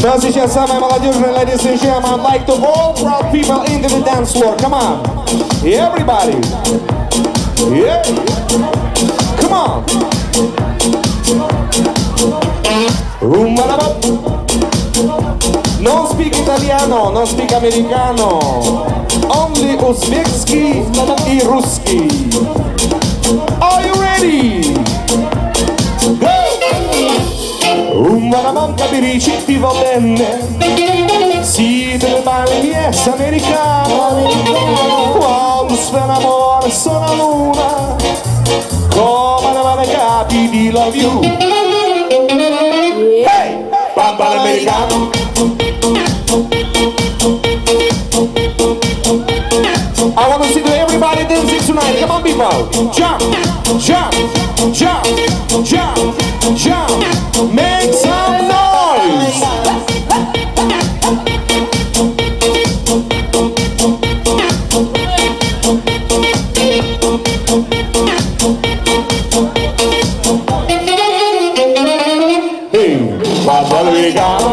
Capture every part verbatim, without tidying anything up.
Ну а сейчас самая молодежная, ladies and gentlemen, I'd like to all proud people into the dance floor. Come on, everybody. Yeah. Come on. Non speak italiano, non speak americano. Only Uzbekski и русский. Are you ready? Go! Una mamma mi ricettiva bene, si del male mi è americano. Quando si fa l'amore sono luna, come le male capi di love you. Hey! Bamba l'americano. I want to see everybody dancing tonight. Come on, people. Jump, jump, jump, jump, jump. Make some noise. Hey, Bamba l'americano.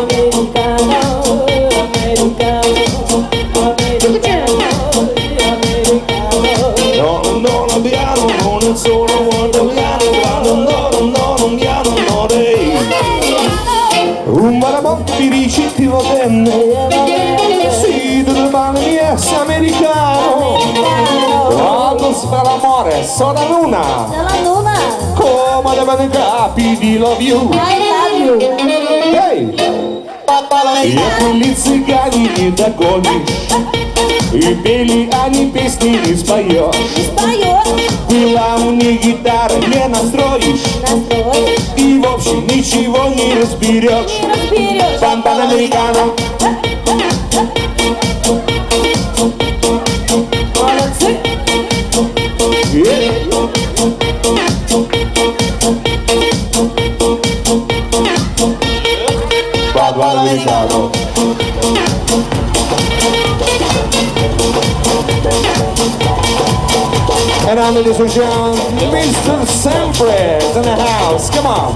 Solo un piano, un piano, no dei. Un marabotto di ricettiva bene, si del male mi è americano. Quando si fa l'amore sono la luna, come le mani capi di love you. Hey! Если ли цыгане не догонишь, и пели они песни не споешь. Была у них гитара, не настроишь, и в общем ничего не разберешь. Бамба l'americano. Молодцы! Bamba l'americano. And now, ladies and gentlemen, Mister Sampras in the house. Come on.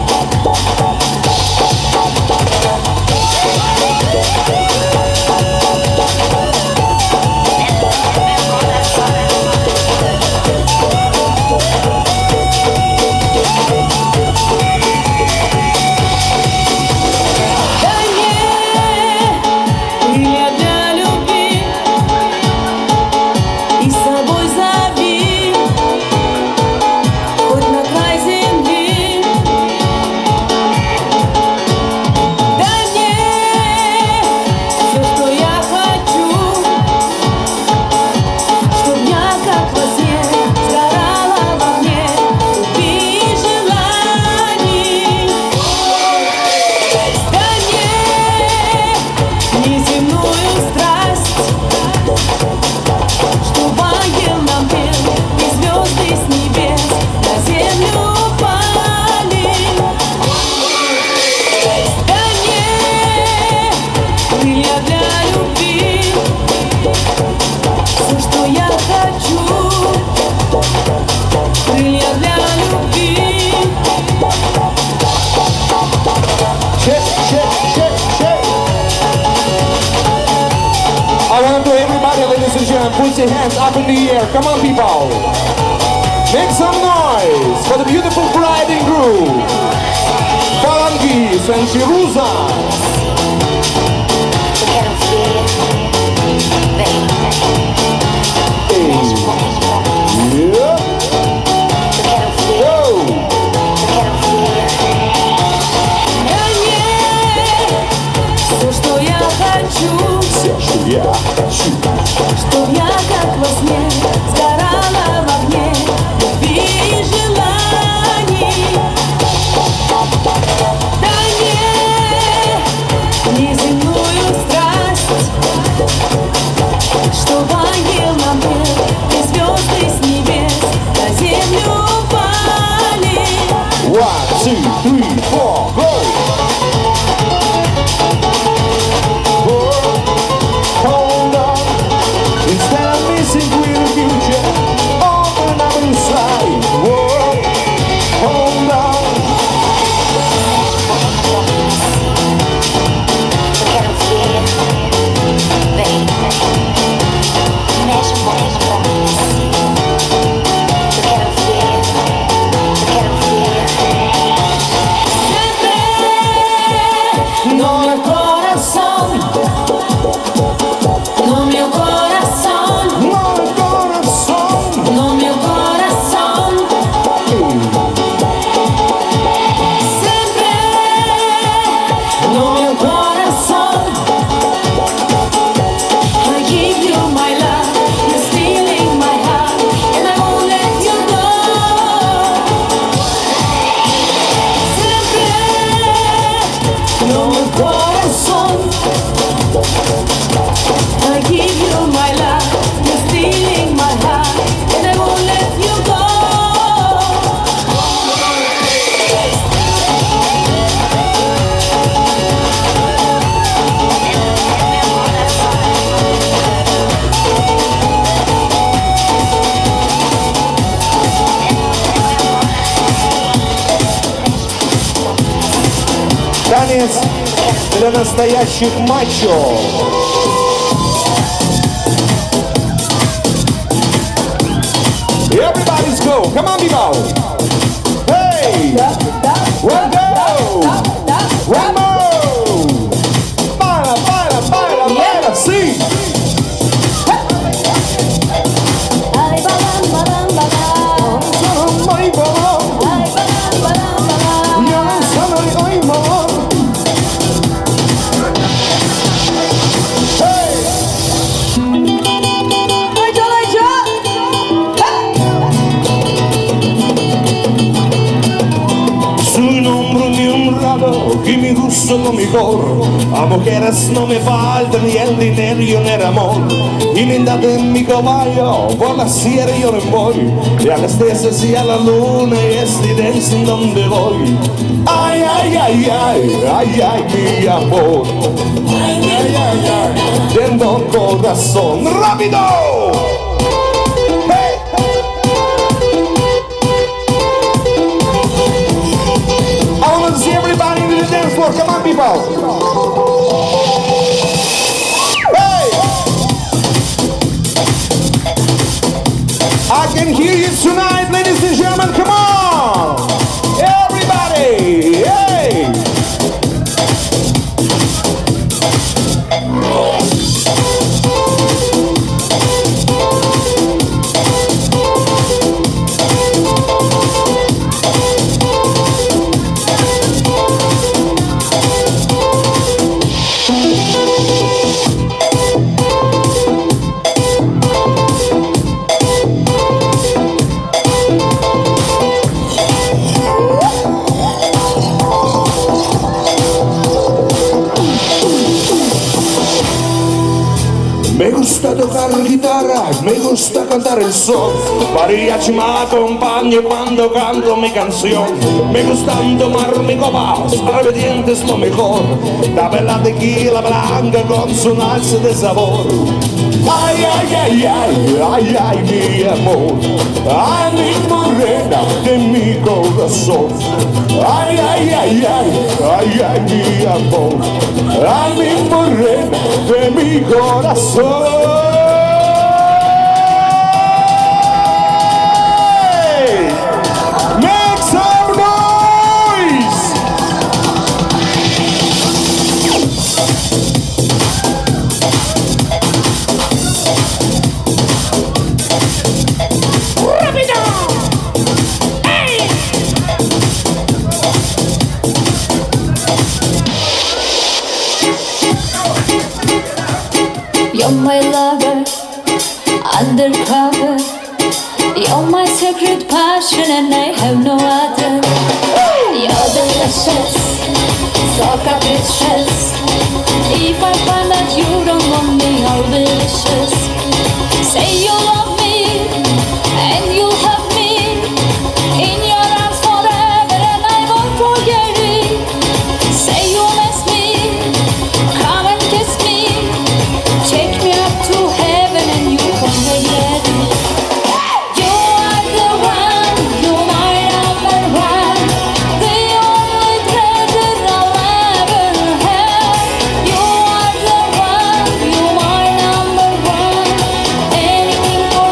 Put your hands up in the air. Come on, people. Make some noise for the beautiful bride and groom. Falangis and Chiruzas. Hey. Yeah. Go. Все, что я хочу, все, что я хочу, чтоб я как во сне сгорала в огне любви и желаний. Да не неземную страсть, чтоб ангел нам пел и звезды с небес на землю упали. One, two, three, four, go! Hold on. танец для настоящих мачо. Everybody's go, come on people. Hey, one go, one more. Baila, baila, baila, baila, sí. Ay, balam, balam, balam. Ay, balam. Ay, balam, balam, balam. Ya no sabe, ay, balam. Hey. Ayca, ayca. Soy un hombre muy honrado y mi gusto lo mejor. A mujeres no me falta ni el dinero ni el amor. Y mindate en mi caballo, por la sierra yo me voy. Y a las veces y a la luna y este dance en donde voy. Ay, ay, ay, ay, ay, ay, mi amor. Ay, ay, ay, ay, tengo corazón. ¡Rápido! Hey. I want to see everybody in the dance floor. Come on, people. Hey! I can hear you tonight, ladies and gentlemen. Come on! Everybody! Hey! Me gusta tocar guitarra, me gusta cantar el son. Mariachi me acompaña cuando canto mi canción. Me gusta tomar mi copas, aguardiente es lo mejor. Dame la tequila blanca con su salsa de sabor. Ay, ay, ay, ay, ay, ay, mi amor. Ay, mi morena de mi corazón. Ay, ay, ay, ay, ay, ay, mi amor. Ay, mi morena de mi corazón. Hey! Make some noise! Rápido. Hey. You're my lover, undercover. You're my secret passion and I have no other. You're delicious, so capricious. If I find that you don't want me, how delicious. Say you love me and you'll have me in your arms forever and I won't forget it. Say you miss me, come and kiss me. Take me up to heaven and you won't regret it. You are the one, you're my number one. The only treasure I'll ever have. You are the one, you're my number one. Anything for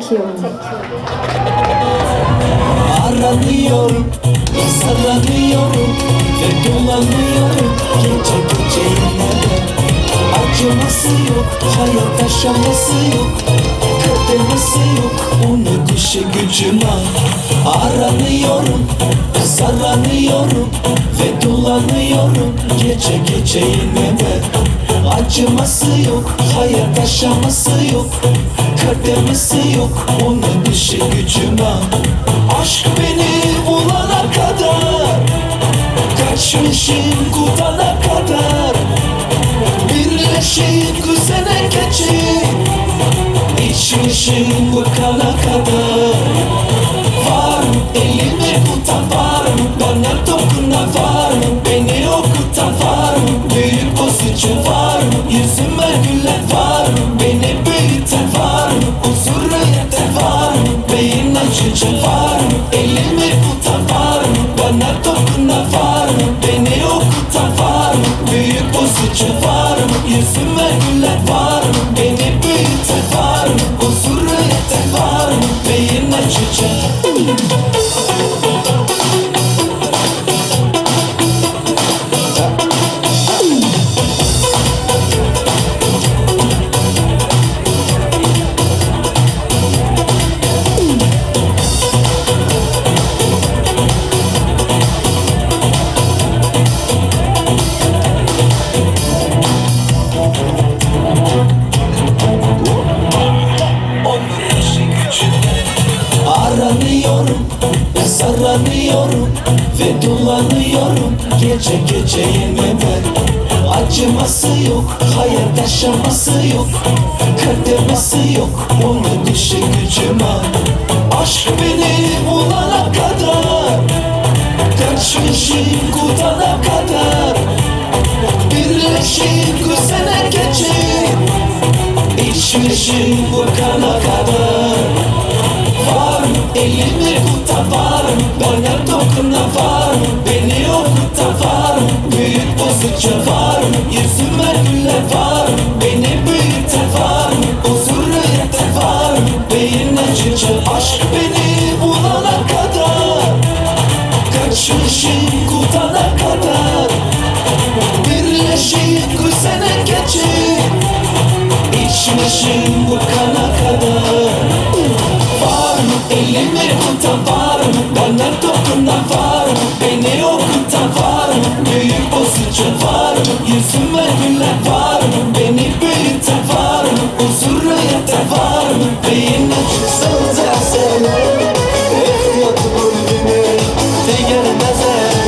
you. Aranıyorum, sarlanıyorum ve dolanıyorum gece gece yine de. Acıması yok, hayat aşaması yok, kırılması yok, onu dişi gücüme. Aranıyorum, sarlanıyorum ve dolanıyorum gece gece yine de. Acıması yok, hayat aşaması yok, kırılması yok, onu dişi gücüme. Aşk beni bulana kadar, kaçmışım kutana kadar, birleşip güzene geçip içmişim bıkana kadar. Var mı elimi tutan, var mı bana dokunan, var mı beni okutan, var mı büyük bozucu, var mı yüzüme gülen, var mı beni büyüten, var mı huzuru yeten, var mı beyin açıcı, var mı elimi tutan, var mı bana dokunan, var mı beni okutan, var mı büyük bozucu, var mı yüzüme gülen, var mı beni büyüten, var mı huzuru yeten, var mı beyin açıcı. Aranıyorum, sarlanıyorum ve dolanıyorum gece gece yine ben. Acıması yok, hayat aşaması yok, kırılması yok, onu dişi gücüme. Aşk beni bulana kadar, kaçmışım kutana kadar, birleşip güzene geçip içmişim bıkana kadar. Var mı elimi tutan, var mı bana dokunan, var mı beni okutan, var mı büyük bozucu, var mı yüzüme gülen, var mı beni büyüten, var mı huzuru yeten, var mı beyin açıcı. Aşk beni bulana kadar, kaçmışım kutana kadar, birleşip güzene geçip içmişim bıkana kadar. Var mı elimi tutan, var mı bana dokunan, var mı beni okutan, var mı büyük bozucu, var mı yüzüme gülen, var mı beni büyüten, var mı huzuru yeten, var mı beyin açıcı. Sözlerseler ehtiyatı bulgini diğermezler.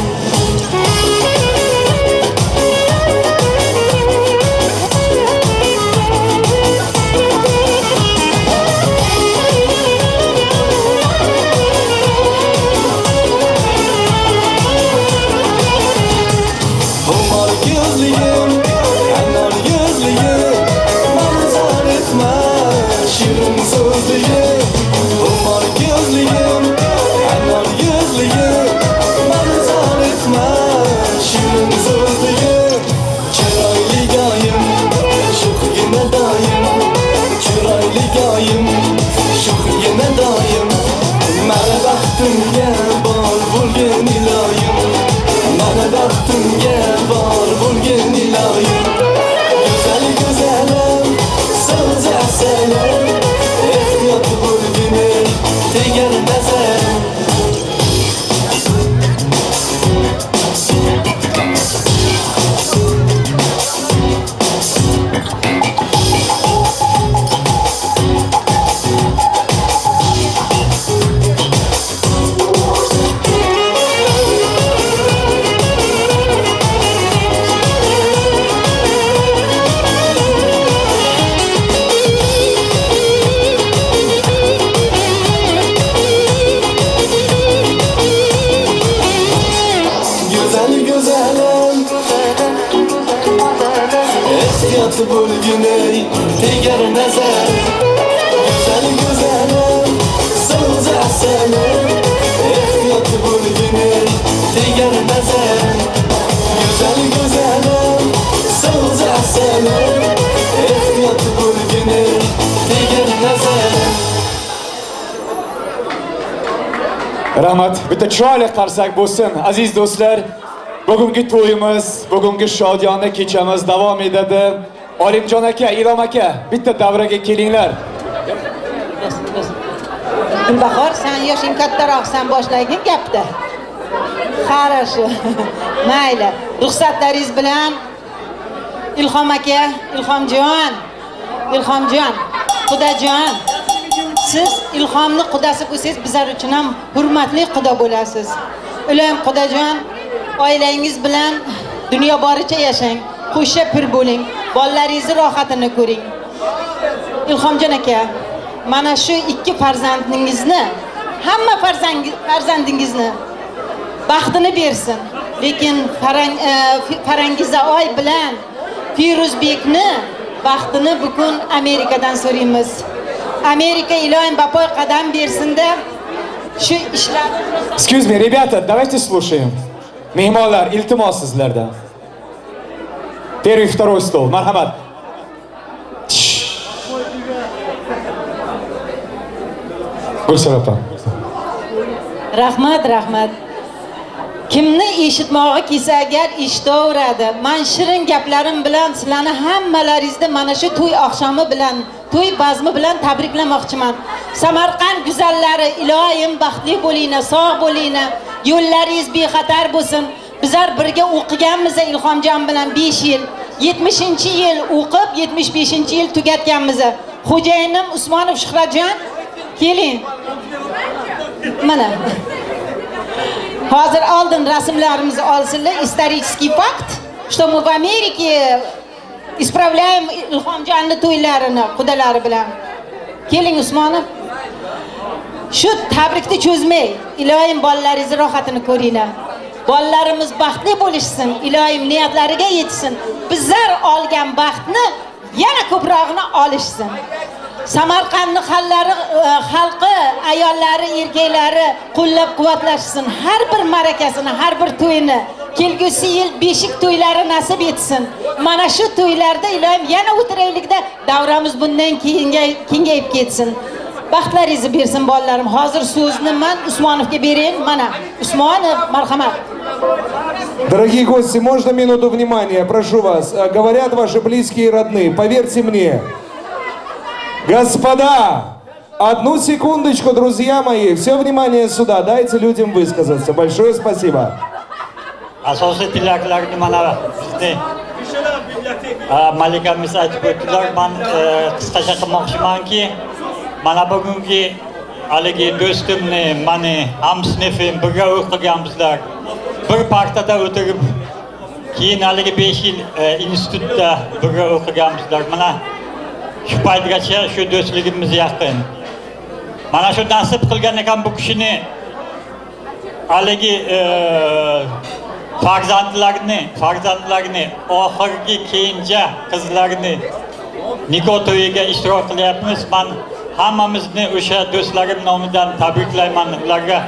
Rahmat, bitta chiroyli qarsak bo'lsin. Aziz do'stlar, bugungi to'yimiz, bugungi shodiyona kechamiz davom etadi. Olimjon aka, Ilhom aka, bitta davraga kelinglar. Gulbahor, sen yoshing kattaroq, sen boshlaygin gapda. Хорошо. Mayli. Ruxsatlaringiz bilan Ilhom aka, Ilhomjon, Ilhomjon, Xudojon. Siz Ilhomni qudasi bo'lsangiz, bizlar uchun ham hurmatli quda bo'lasiz. Ilohim Xudojon, oilangiz bilan dunyo boricha yashang, qo'shib pir bo'ling, bolalaringizni rohatini ko'ring. Ilhomjon aka, mana shu ikki farzandingizni, hamma farzandingizni baxtini bersin. Lekin Farang Farangiza oy bilan Firuzbekni baxtini bugun Amerikadan so'raymiz. Amerika iloyim bapoy qadam bersin-da shu ishlar. Excuse me, ребята, давайте слушаем. Mehmonlar, iltimos sizlardan. Первый, второй стол. Marhamat. Gulsara opa. Rahmat, rahmat. Kimni eshitmog'i kelsa agar eshitaveradi. Men shirin gaplarim bilan sizlarni hammalaringizni mana shu to'y oqshomi bilan, to'y bazmi bilan tabriklamoqchiman. Samarqand go'zallari, iloyim baxtli bo'linglar, sog' bo'linglar, yo'llaringiz bexatar bo'lsin. Bizlar birga o'qiganmiz Ilhomjon bilan besh yil, yetmishinchi yil o'qib, yetmish beshinchi yil tugatganmiz. Xo'jayinim Usmonov Shuhratjon, keling. Mana. Hozir oldin rasmlarimizni olsinlar, исторический факт, что мы в Америке исправляем Ilhomjonni to'ylarini qudalari bilan. Keling Usmonov. Shu tabrikni cho'zmay, iloyim bolalaringizni rohatini ko'ringlar. Bolalarimiz baxtli bo'lishsin, iloyim niyatlariga yetsin. Bizlar olgan baxtni yana ko'prog'ini olishsin. Samarqandning xallari, xalqi, ayollari, erkaklari qo'llab-quvvatlashsin. Har bir ma'rakasini, har bir to'yini kelgusi yil beshik to'ylari nasib etsin. Mana shu to'ylarda iloyim yana o'tiraylikda davramiz bundan kengayib ketsin. Baxtlaringizni bersin bolalarim. Hozir so'zni men Usmonovga berayin. Mana Usmonov, marhamat. Дорогие гости, можно минуту внимания, прошу вас. Говорят ваши близкие и родные, поверьте мне. Господа, одну секундочку, друзья мои, все внимание сюда, дайте людям высказаться. Большое спасибо. Asosiy tilaklarni mana bizni malikamiz aytib o'tdilar. Men qisqacha qilmoqchimanki, mana bugungi haligi do'stimni, meni hamsinfim birga o'qiganmizlar. Bir partada o'tirib, keyin haligi besh yil institutda birga o'qiganmizlar. Mana shu paytgacha shu do'stligimiz yaqin. Mana shu nasib qilgan ekan bu kishini haligi farzandlarini, farzandlarini, oxirgi keyincha qizlarini nikoh to'yiga ishtirok qilyapmiz. Men hammamizni o'sha do'stlarim nomidan tabriklayman. Ularga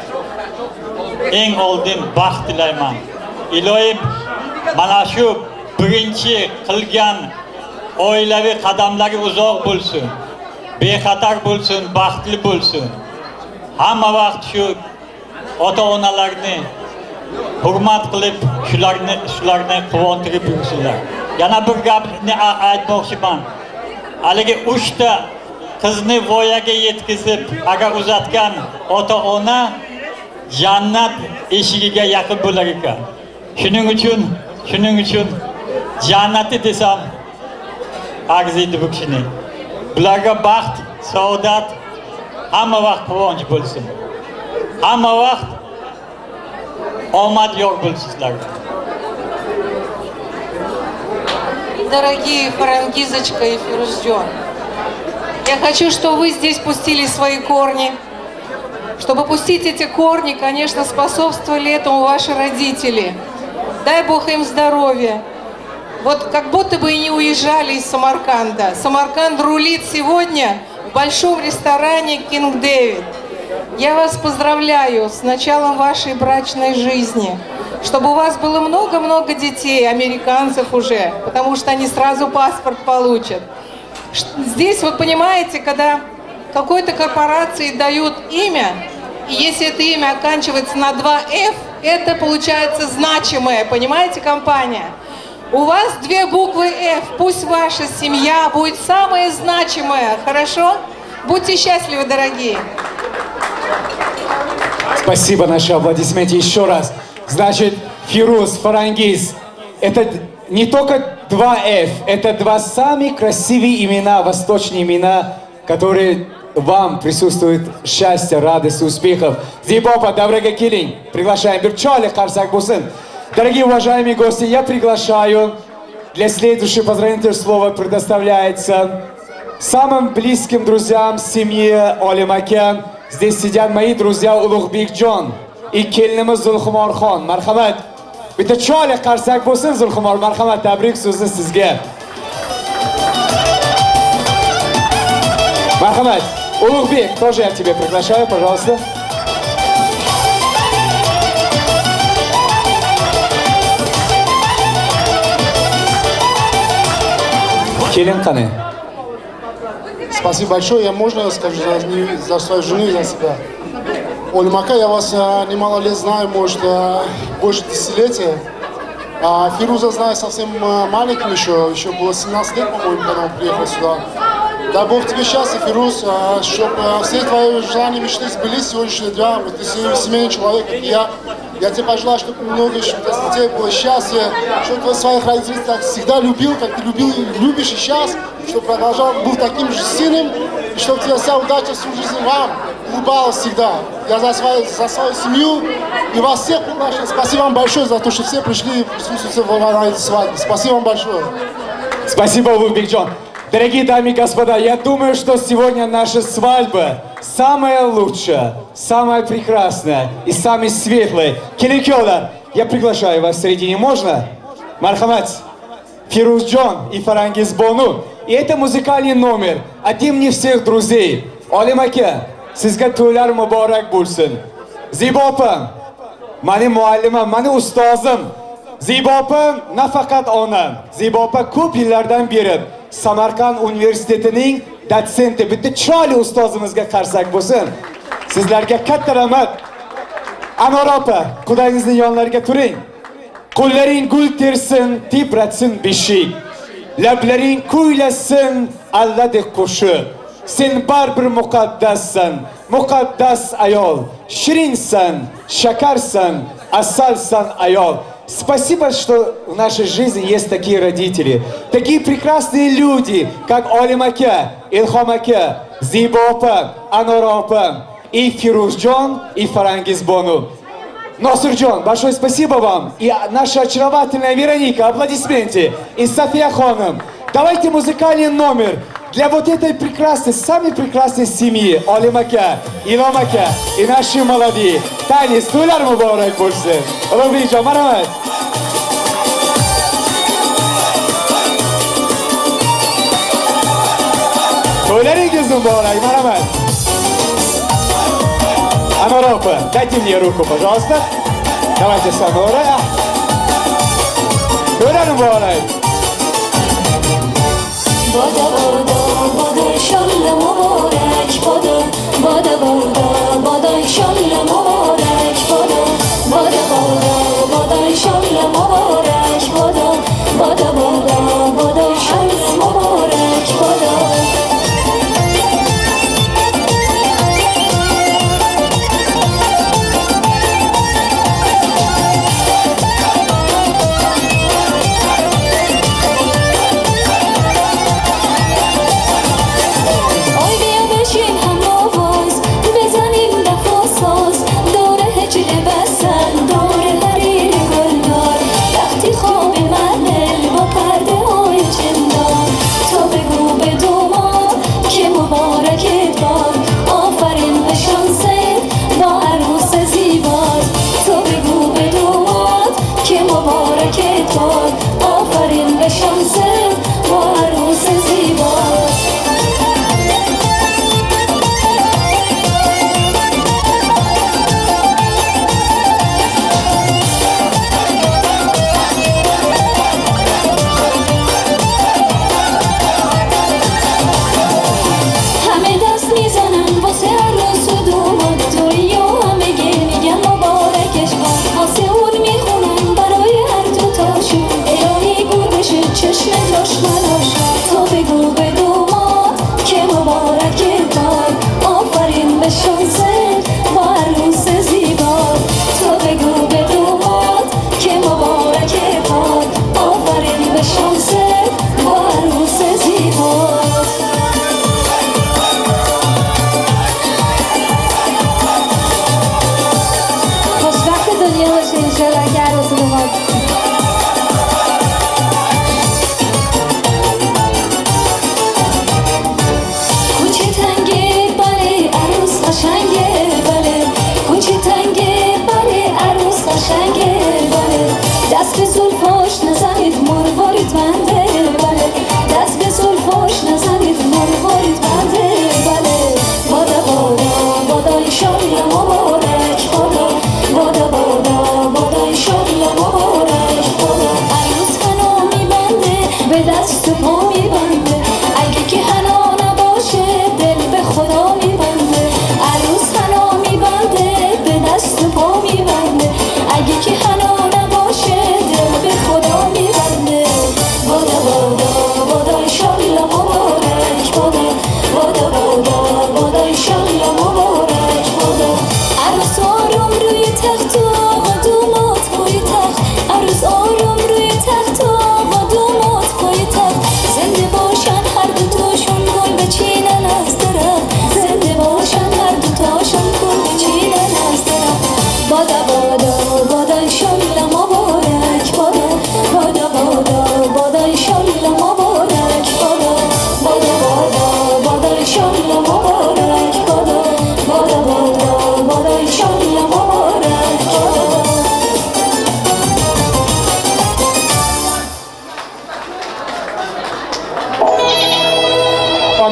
eng oldin baxt tilayman. Iloyim mana shu birinchi qilgan oilaviy qadamlari uzoq bo'lsin, bexatar bo'lsin, baxtli bo'lsin. Hamma vaqt shu ota-onalarni hurmat qilib, shularni shularni quvontirib yursinlar. Yana bir gapni aytmoqchiman. Haligi uchta qizni voyaga yetkazib, agar uzatgan ota-ona jannat eshigiga yaqin bo'lar ekan. Shuning uchun, shuning uchun jannati desam arziydi bu kishini. Bularga baxt, saodat, hamma vaqt quvonch bo'lsin. Hamma vaqt omad yor bo'lsin sizlarga. Дорогие Фарангизочка и Фирузджон, я хочу, чтобы вы здесь пустили свои корни. Чтобы пустить эти корни, конечно, способствовали этому ваши родители. Дай Бог им здоровья. Вот как будто бы и не уезжали из Самарканда. Самарканд рулит сегодня в большом ресторане King David. Я вас поздравляю с началом вашей брачной жизни. Чтобы у вас было много-много детей, американцев уже, потому что они сразу паспорт получат. Здесь, вы понимаете, когда какой-то корпорации дают имя, И если это имя оканчивается на два эф, это получается значимое, понимаете, компания? У вас две буквы эф, пусть ваша семья будет самая значимая, хорошо? Будьте счастливы, дорогие. Спасибо, наши аплодисменты еще раз. Значит, Фируз, Фарангиз, это не только два эф, это два самые красивые имена, восточные имена, которые вам присутствуют счастья, радости, успехов. Зибопа, Даврага Килин, приглашаем. Бирчали, Харсак Бусын. Дорогие уважаемые гости, я приглашаю, для следующего поздравительного слова предоставляется самым близким друзьям семьи Олимаке. Здесь сидят мои друзья Улугбек Джон и келинimiz Zulxumorxon. Marhamat. Bitta cho'li qarsak bo'lsin Zulxumor. Marhamat, tabrik so'zni sizga. Marhamat. Улугбек, тоже я тебя приглашаю, пожалуйста. Келин qani? Спасибо большое. Я можно скажу за, за свою жену и за себя. Олимака, я вас а, немало лет знаю, может, а, больше десятилетия. А Фируза знаю совсем а, маленьким еще, еще было семнадцать лет, по-моему, когда он приехал сюда. Дай Бог тебе счастья, Фируз, а, чтобы а, все твои желания, мечты сбылись сегодняшнего дня. Ты семейный человек, как и я. Я тебе пожелаю, чтобы много еще детей было счастья, чтобы ты своих родителей так всегда любил, как ты любил, любишь и сейчас, чтобы продолжал, был таким же сыном, и чтобы тебе вся удача всю жизнь вам улыбалась всегда. Я за свою, за свою семью и вас всех приглашаю. Спасибо вам большое за то, что все пришли и присутствуют на этой свадьбе. Спасибо вам большое. Спасибо, Улугбек Джон. Дорогие дамы и господа, я думаю, что сегодня наша свадьба самая лучшая, самая прекрасная и самая светлая. Келикёла, я приглашаю вас в середине, можно? Мархамат, Фируз Джон и Фарангиз Бону. И это музыкальный номер от имени всех друзей. Олимаке, sizga to'ylar muborak bo'lsin. Zibo opam, mani muallimam, mani ustozim. Zibo opam nafaqat onam. Zibo opa ko'p yillardan beri Samarqand universitetining dotsenti, bitta chiroyli ustozimizga qarsak bo'lsin. Sizlarga katta rahmat. Anor opa, qudangizning yonlariga turing. Qo'llaring gul tersin, tebratsin beshik. Lablaring kuylasin, alladek qo'shiq. Sen baribir muqaddassan, muqaddas ayol. Shirinsan, shakarsan, asalsan ayol. Спасибо, что в нашей жизни есть такие родители, такие прекрасные люди, как Олимаке, Илхомаке, Зибо опа, Анор опа, и Фируз Джон, и Фарангиз Бону. Носир Джон, большое спасибо вам. И наша очаровательная Вероника, аплодисменты. И София Хоном. Давайте музыкальный номер для вот этой прекрасной, самой прекрасной семьи Олимаке, Иломаке и наши молодые. Танис, туйлар мубарак bo'lsin. Улугбек Джон, мархамат. To'ylaringiz muborak, marhamat. Anor opa, дайте мне руку, пожалуйста. Давайте с Анорой. To'ylar muborak. Boda boda boda inshaalloh muborak boda. Boda boda boda inshaalloh muborak boda. Boda boda boda inshaalloh muborak boda. Boda boda boda inshaalloh muborak boda. بزنیم دفع ساز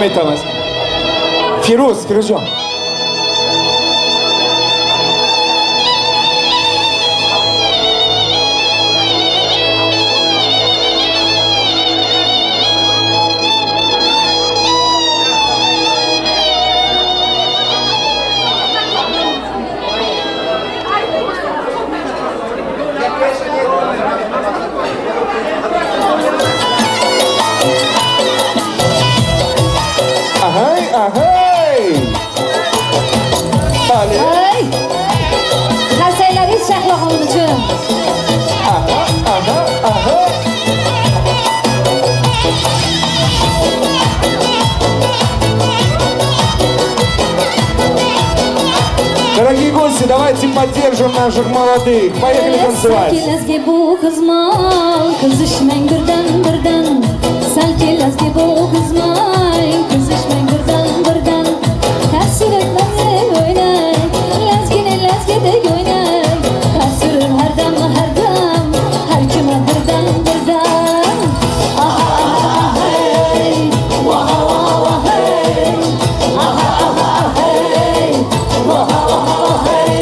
aytamiz. Firuz, Firuzjon. Ahai, ahai. Bale. Hey! Qarsaylaringiz Shahloxon uchun. Aha, aha, aha. Дорогие гости, давайте поддержим наших молодых. Поехали танцевать. Salkelazga bu qizmon, qizishmang birdan birdan. Salkelazga bu qizmon, qizishmang birdan birdan. Tasirlarni o'ynang, lazgina lazgidek o'ynang. Tasir har dam har dam, har kim birdan birdan. Aha aha hey, wah wah wah hey. Aha aha hey, wah wah hey.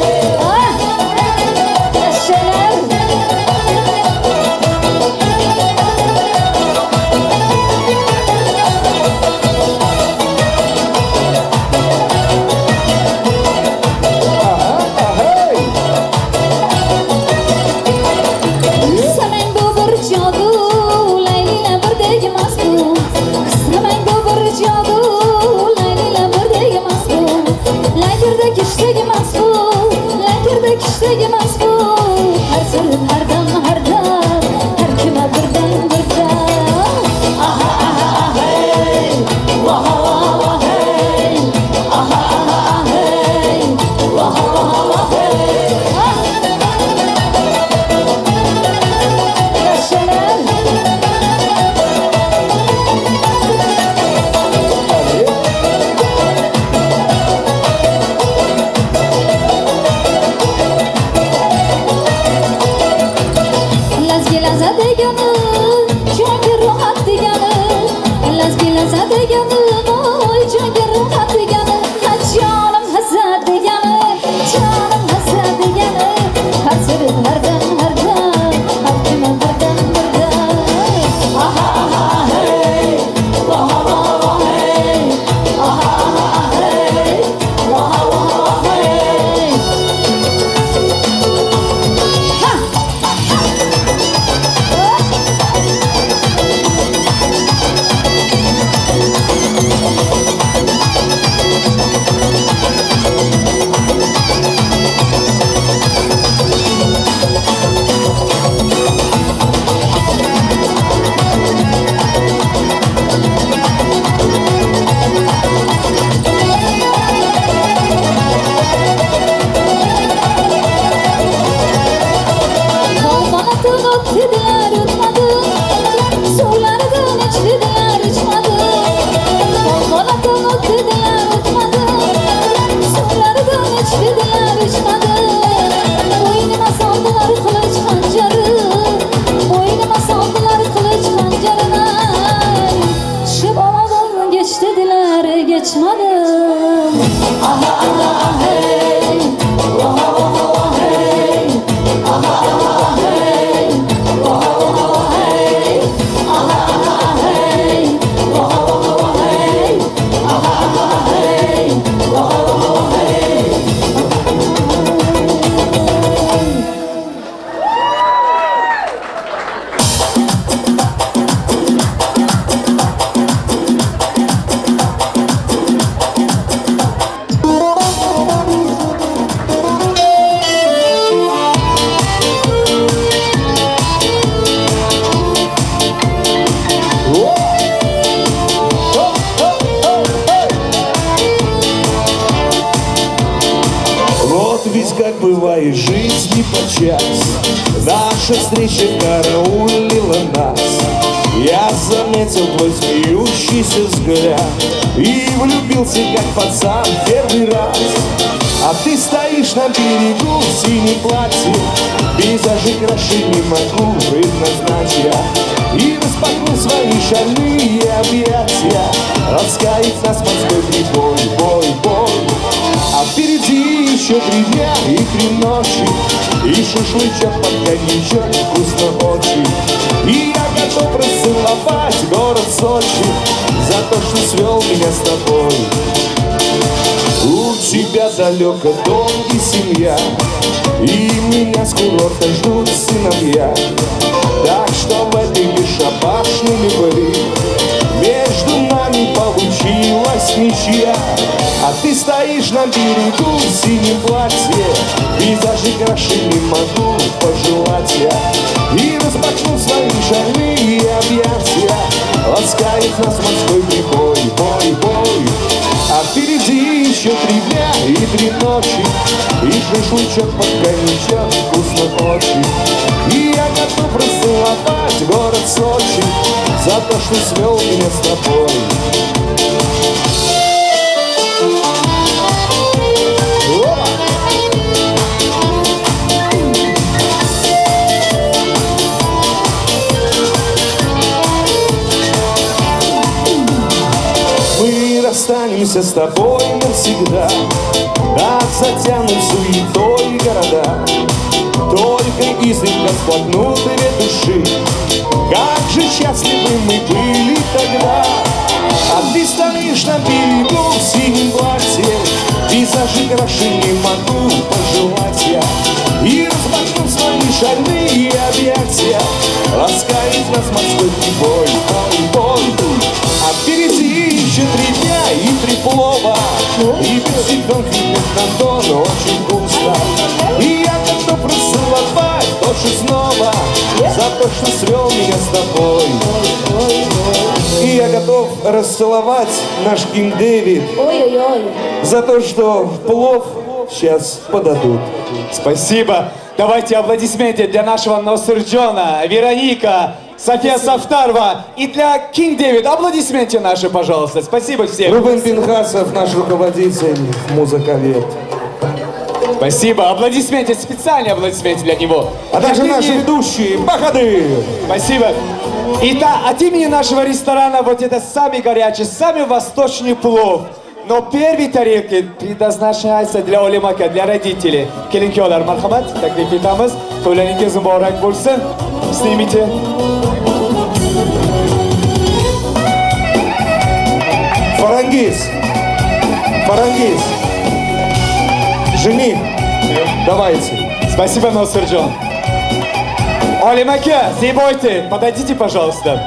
как бывает жизни подчас, наша встреча караулила нас. Я заметил твой смеющийся взгляд и влюбился, как пацан, первый раз. А ты стоишь на берегу в синем платье, пейзажи краши не могу признать я. И распахнул свои шальные объятия, ласкает нас морской прибой, бой, бой. А впереди еще три дня и три ночи, и шашлычок под коньячок вкусно очень. И я готов расцеловать город Сочи за то, что свел меня с тобой. У тебя далеко дом и семья, и меня с курорта ждут сыновья. Так что в этой бесшабашной любви между нами получилась ничья. А ты стоишь на берегу в синем платье, и даже краше не могу пожелать я. И распахнув свои шальные объятия, ласкает нас морской прибой, бой, бой. А впереди еще три дня и три ночи, и шашлычок под коньячок вкусно очень. И я готов расцеловать город Сочи за то, что свел меня с тобой. Расстанемся с тобой навсегда, так затянут суетой города. Только изредка сплакнут две души, как же счастливы мы были тогда. А ты стоишь на берегу в синем платье, пейзажи краше не могу пожелать я. И распахнув свои шальные объятия, ласкает нас морской прибой, бой, бой. А впереди еще три дня и три плова, и без себя Антон очень густо. И я готов расцеловать тоже снова за то, что свел меня с тобой. И я готов расцеловать наш Кинг Дэвид за то, что плов сейчас подадут. Спасибо. Давайте аплодисменты для нашего Носырджона, Вероника, София Сафтарова и для Кинг Дэвид. Аплодисменты наши, пожалуйста. Спасибо всем. Рубен Пинхасов, наш руководитель, музыковед. Спасибо. Аплодисменты, специальные аплодисменты для него. А также для наши имени... ведущие, Бахадыр. Спасибо. И та, от имени нашего ресторана вот это самый горячий, самый восточный плов. Но первые тарелки предназначаются для олимака, для родителей. Келинкёлар, мархамат, taklif etamiz. To'ylaringiz muborak bo'lsin. Sнимите. Фарангиз, Фарангиз, жених, давайте. Спасибо, Носырджон. Олимака, Зейбойте, подойдите, пожалуйста.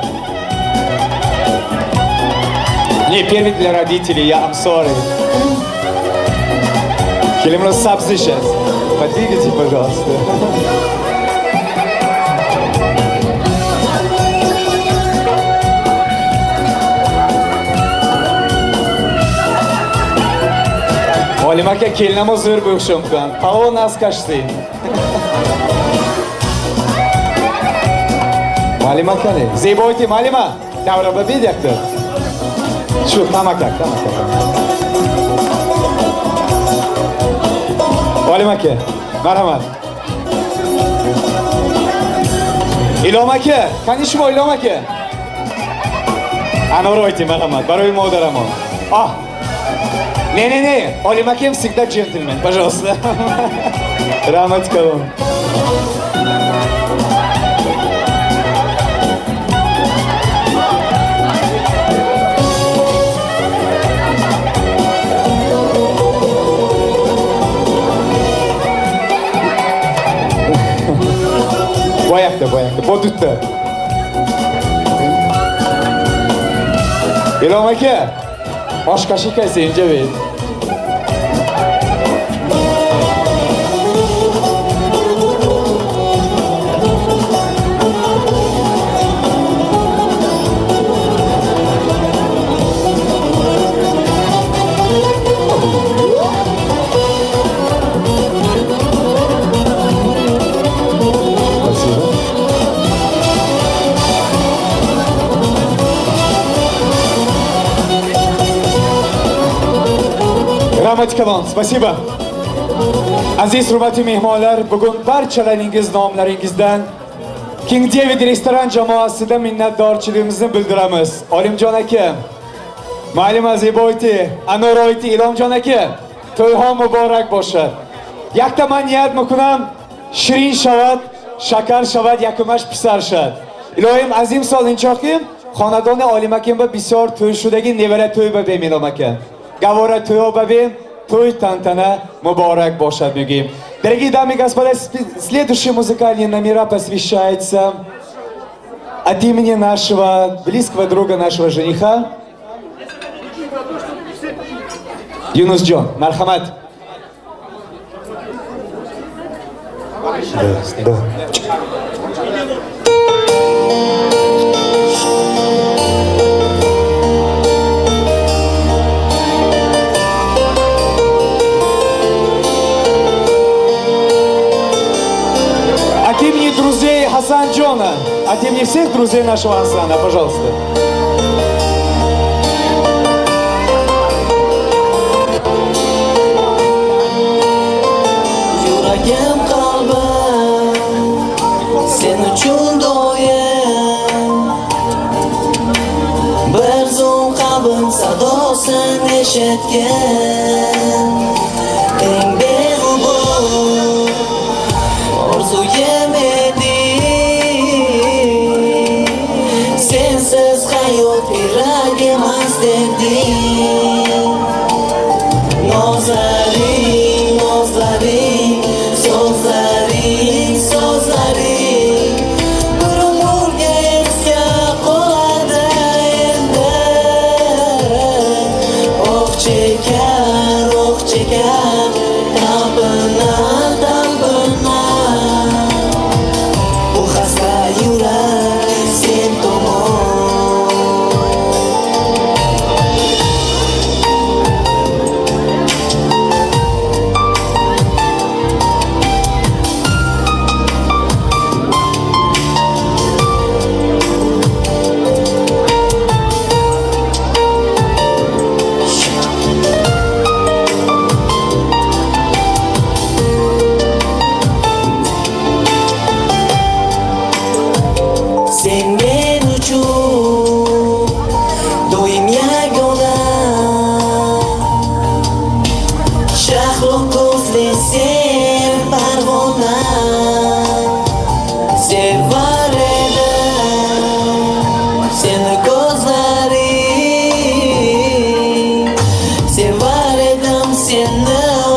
Не, первый для родителей, я I'm sorry. Келимрос сабзы сейчас. Подвигайте, пожалуйста. Olim aka, kelinimiz zo'r bo'lishimkan. Palon askashdi. Malima aka, Zeyboyti, Malima. Davra bedyapti. Shu, tamakak, tamakak. Olim aka, marhamat. Ilom aka, kanishmo Ilom aka. Anoroyti, marhamat. Baroy modaramon. Ah. Не-не-не, Олим Аким всегда джентльмен, пожалуйста. Рамат Колон. Боякта, боякта, бодутта. Илом ака, oshqoshi qaysi injaved? Kalon, спасибо. Aziz hurmatli mehmonlar, bugun barchalaringiz nomlaringizdan King David restoran jamoasida minnatdorchiligimizni bildiramiz. Olimjon aka, Ma'lum Ziboyti, Anoroyti Ilomjon aka, to'yxon muborak bo'lsin. Yakta man niyat mikunam, shirin shavad, shakar shavad, yakumash pisar shad. Ilohim azim solinchoqim, xonadoni olimakim va bisyor to'yshudagi nevara to'y va beminom aka. Gavora to'y babim, to'y tantana muborak bo'lsin bugim. Дорогие дамы и господа, следующие музыкальные номера посвящаются от имени нашего близкого друга, нашего жениха Юнусджон. Мархамат. Да, да. От имени друзей Хасан Джона, от имени всех друзей нашего Хасана, пожалуйста. Yuragim qalbim sen uchun doim bir zum qalbim sadosin eshitgan eng beg'ubor orzuyim eding sensiz hayot yuragim azderding nozlaring nozlaring so'zlaring so'zlaring bir umrga esga qoladi endi oh chekar oh chekar talpinar talpinar bu xasta yurak sen tomon sen men uchun doim yagona shahru ko'zli sen parvona sevar edim seni ko'zlaring sevar edim seni o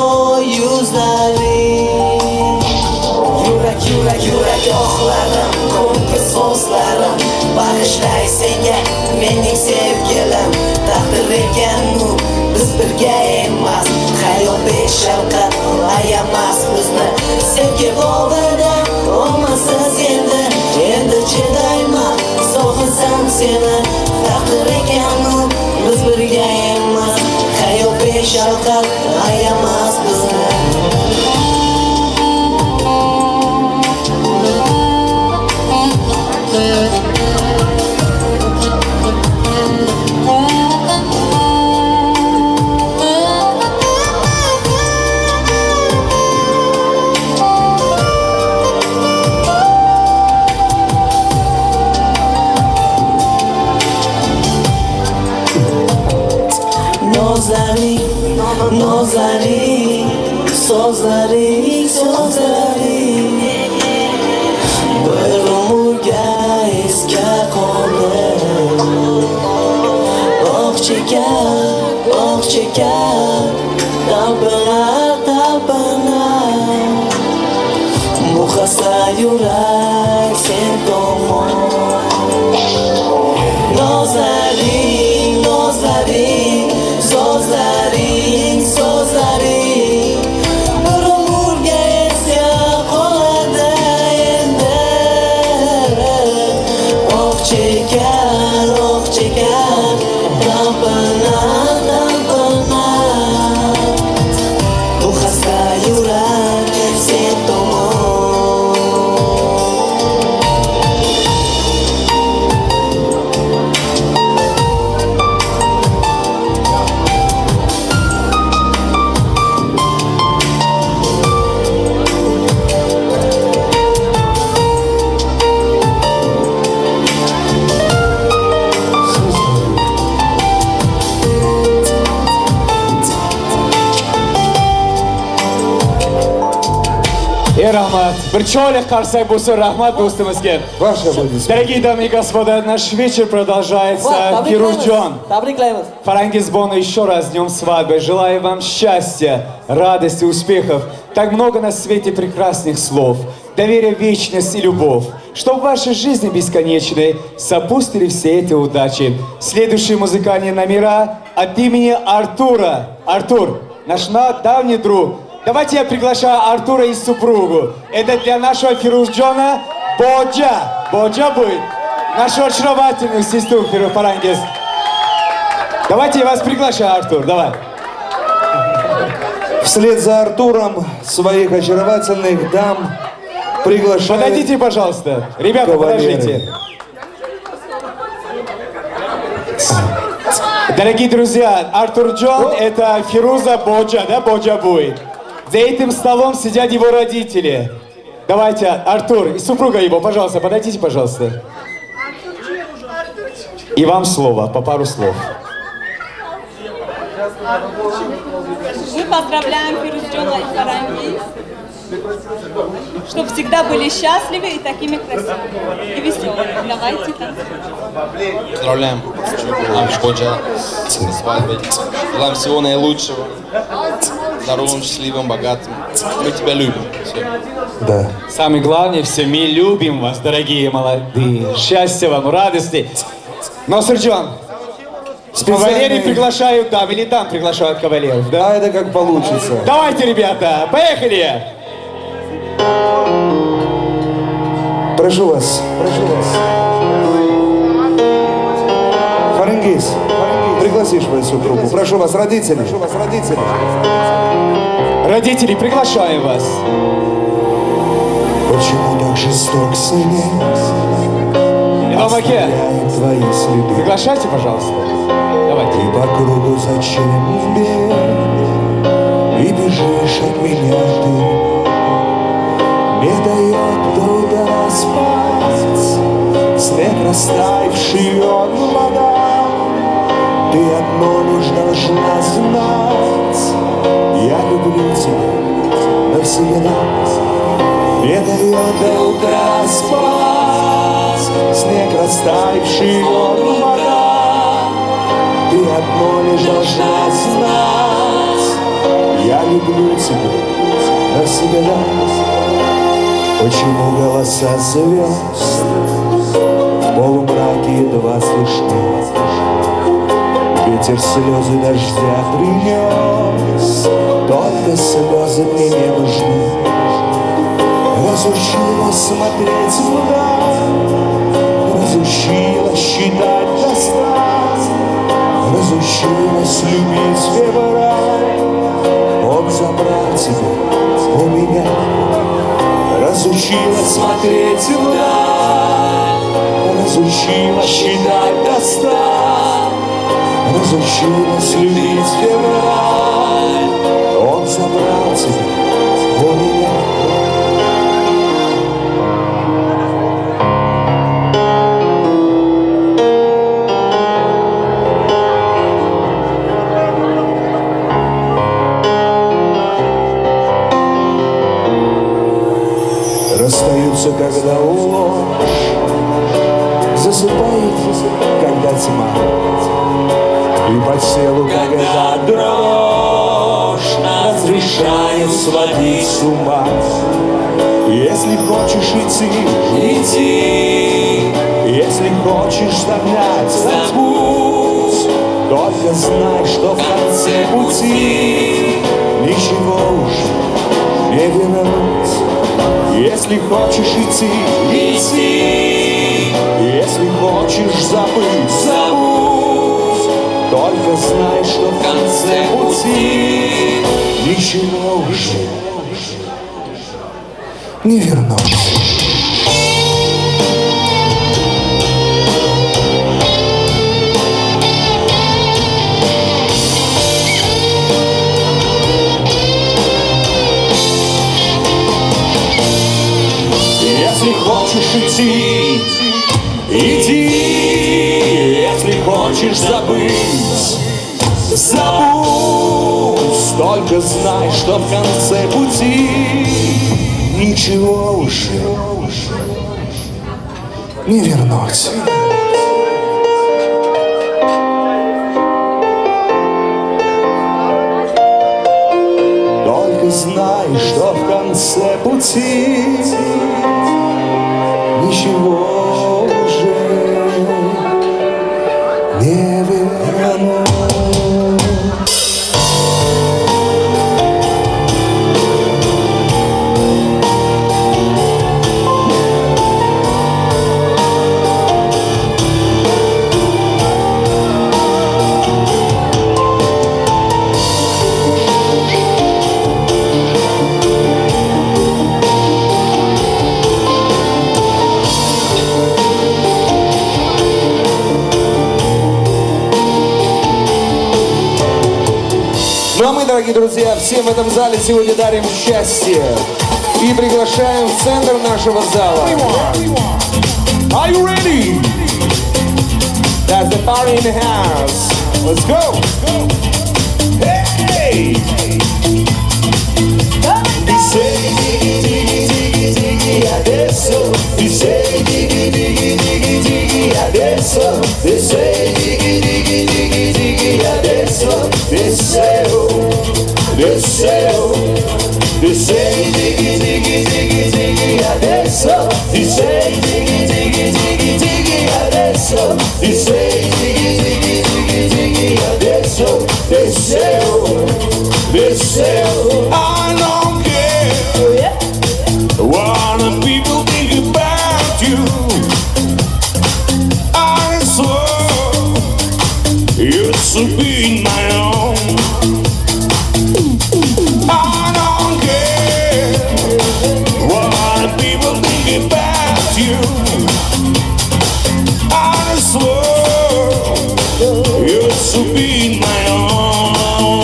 yuzlaring yurak yurak yurak oxlarim ko'ngil so'zlarim bag'ishlay senga mening sevgilim taqdir ekan u biz birga emas hayot beshafqat ayamas bizni sevgi bog'ida olmasiz endi endi chidayman sog'insam seni taqdir ekan u biz birga emas hayot beshafqat ayamas bizni Nozlaring, nozlaring, so'zlaring, so'zlaring bir umrga esga qoldi oh chekar, oh chekar talpinar, talpinar bu xasta yurak sen tomon nozlaring, nozlaring so'zlaring, so'zlaring bir umrga esga qoladi endi oh chekar, oh chekar talpinar, talpinar bu xasta yurak sen tomon И рахмат. Бірчолі қарсай бұсы рахмат достымызге. Ваши аплодисменты. Дорогие дамы и господа, наш вечер продолжается. Фирузджон. Фарангиз Боно, еще раз с днем свадьбы. Желаю вам счастья, радости, успехов. Так много на свете прекрасных слов. Доверие, вечность и любовь. Чтобы в вашей жизни бесконечной сопутствовали все эти удачи. Следующие музыкальные номера от имени Артура. Артур, наш давний друг. Давайте я приглашаю Артура и супругу. Это для нашего Фирузджона Боджа. Боджа будет. Нашу очаровательную сестру Фарангиз. Давайте я вас приглашаю, Артур. Давай. Вслед за Артуром своих очаровательных дам приглашаю. Подойдите, пожалуйста. Ребята, кавалеры. подождите. Дорогие друзья, Артур Джон, это Фируза Боджа, да, Боджа будет. За этим столом сидят его родители. Давайте, Артур и супруга его, пожалуйста, подойдите, пожалуйста. И вам слово, по пару слов. Мы поздравляем Фирузджона и Фарангиз, чтобы всегда были счастливы и такими красивыми, и веселыми. Давайте танцевать. Поздравляем Боджа с свадьбой. Желаем всего наилучшего. Здоровым, счастливым, богатым. Мы тебя любим. Все. Да. Самое главное, все мы любим вас, дорогие молодые. Счастья вам, радости. Но, Серджон, кавалерии приглашают дам или дам приглашают кавалеров, да? А это как получится. Давайте, ребята, поехали! Прошу вас, прошу вас. Фарангиз, пригласи свою супругу. Прошу вас, родители. Прошу вас, родители. Родители, приглашаю вас. Почему так жесток свет? Ломаке, Твои следы. приглашайте, пожалуйста. Давайте. Ты по кругу зачем бег? И бежишь от меня ты. Не дает туда спать. Снег растаявший от вода. Ты одно лишь должна знать. Я люблю тебя навсегда. Не дает до утра спать. Снег растаявший от вода. Ты одно лишь должна знать. Я люблю тебя навсегда. Почему голоса звезд в полумраке едва слышны? Ветер слезы дождя принес, только слезы мне не нужны. Разучила смотреть вдаль, разучила считать до ста, разучилась любить февраль. Он забрал тебя у меня. Разучилась смотреть вдаль, разучилась считать до ста, разучилась любить февраль. Он забрал тебя у меня. Расстаются, когда ложь засыпает, когда тьма, и по телу, когда дрожь разрешает сводить с ума. Если хочешь идти, иди. Если хочешь догнать, забудь. Только знай, что в конце пути ничего уже не вернуть. Если хочешь идти, иди. Если хочешь забыть, забудь. Только знай, что в конце пути ничего уже не вернуть. Если хочешь идти, иди. Если хочешь забыть, забудь. Только знай, что в конце пути ничего уже не вернуть. Только знай, что в конце пути ничего уже не вернуть. Ну а мы, дорогие друзья, всем в этом зале сегодня дарим счастье и приглашаем в центр нашего зала. Are you ready? That's the party in the house. Let's go! Hey! Dice diggy diggy diggy diggy adesso. Dice diggy diggy diggy diggy adesso. Dice diggy diggy diggy diggy adesso. Deseo, deseo. Dice diggy diggy diggy diggy adesso. Dice diggy diggy diggy diggy adesso. Dice diggy diggy diggy diggy adesso. Deseo, deseo. I don't care what the people think about you. I swear you should be my own. I don't care what the people think about you. I swear you should be my own.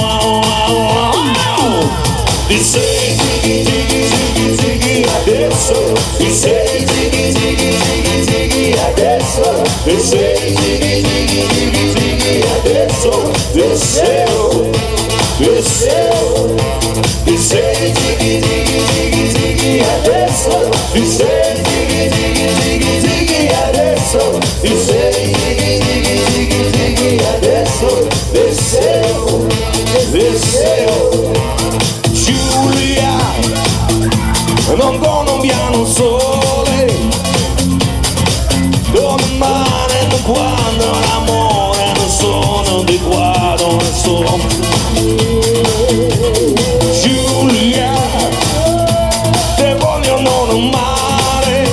This is diggy diggy diggy diggy adesso. This is diggy diggy diggy diggy adesso. This is diggy diggy diggy diggy adesso. Deseo, deseo. This is diggy diggy diggy diggy adesso. This is diggy diggy diggy diggy adesso. This is diggy diggy diggy diggy adesso. Deseo, deseo. Giulia, non colombiano sole, domani quando l'amore non sono di quadro non so. Giulia, te voglio non male,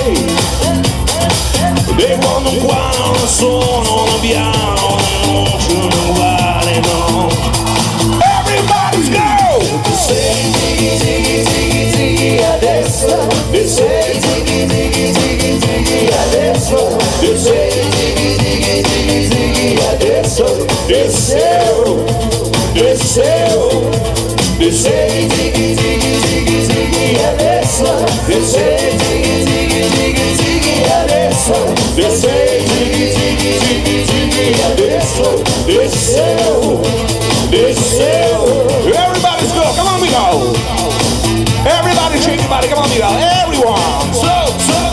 te voglio quando non sono un piano, non sono uguale, no. Everybody's go! Say diggy diggy diggy diggy adesso. Say diggy diggy diggy diggy adesso. Say diggy diggy diggy diggy adesso. Deseo, deseo. Say diggy diggy diggy diggy adesso. Say diggy diggy diggy diggy adesso. Say diggy diggy diggy diggy adesso. Deseo, deseo. Everybody's go, come on, we go. Everybody shake your body, come on, we go. Everyone, slow, slow.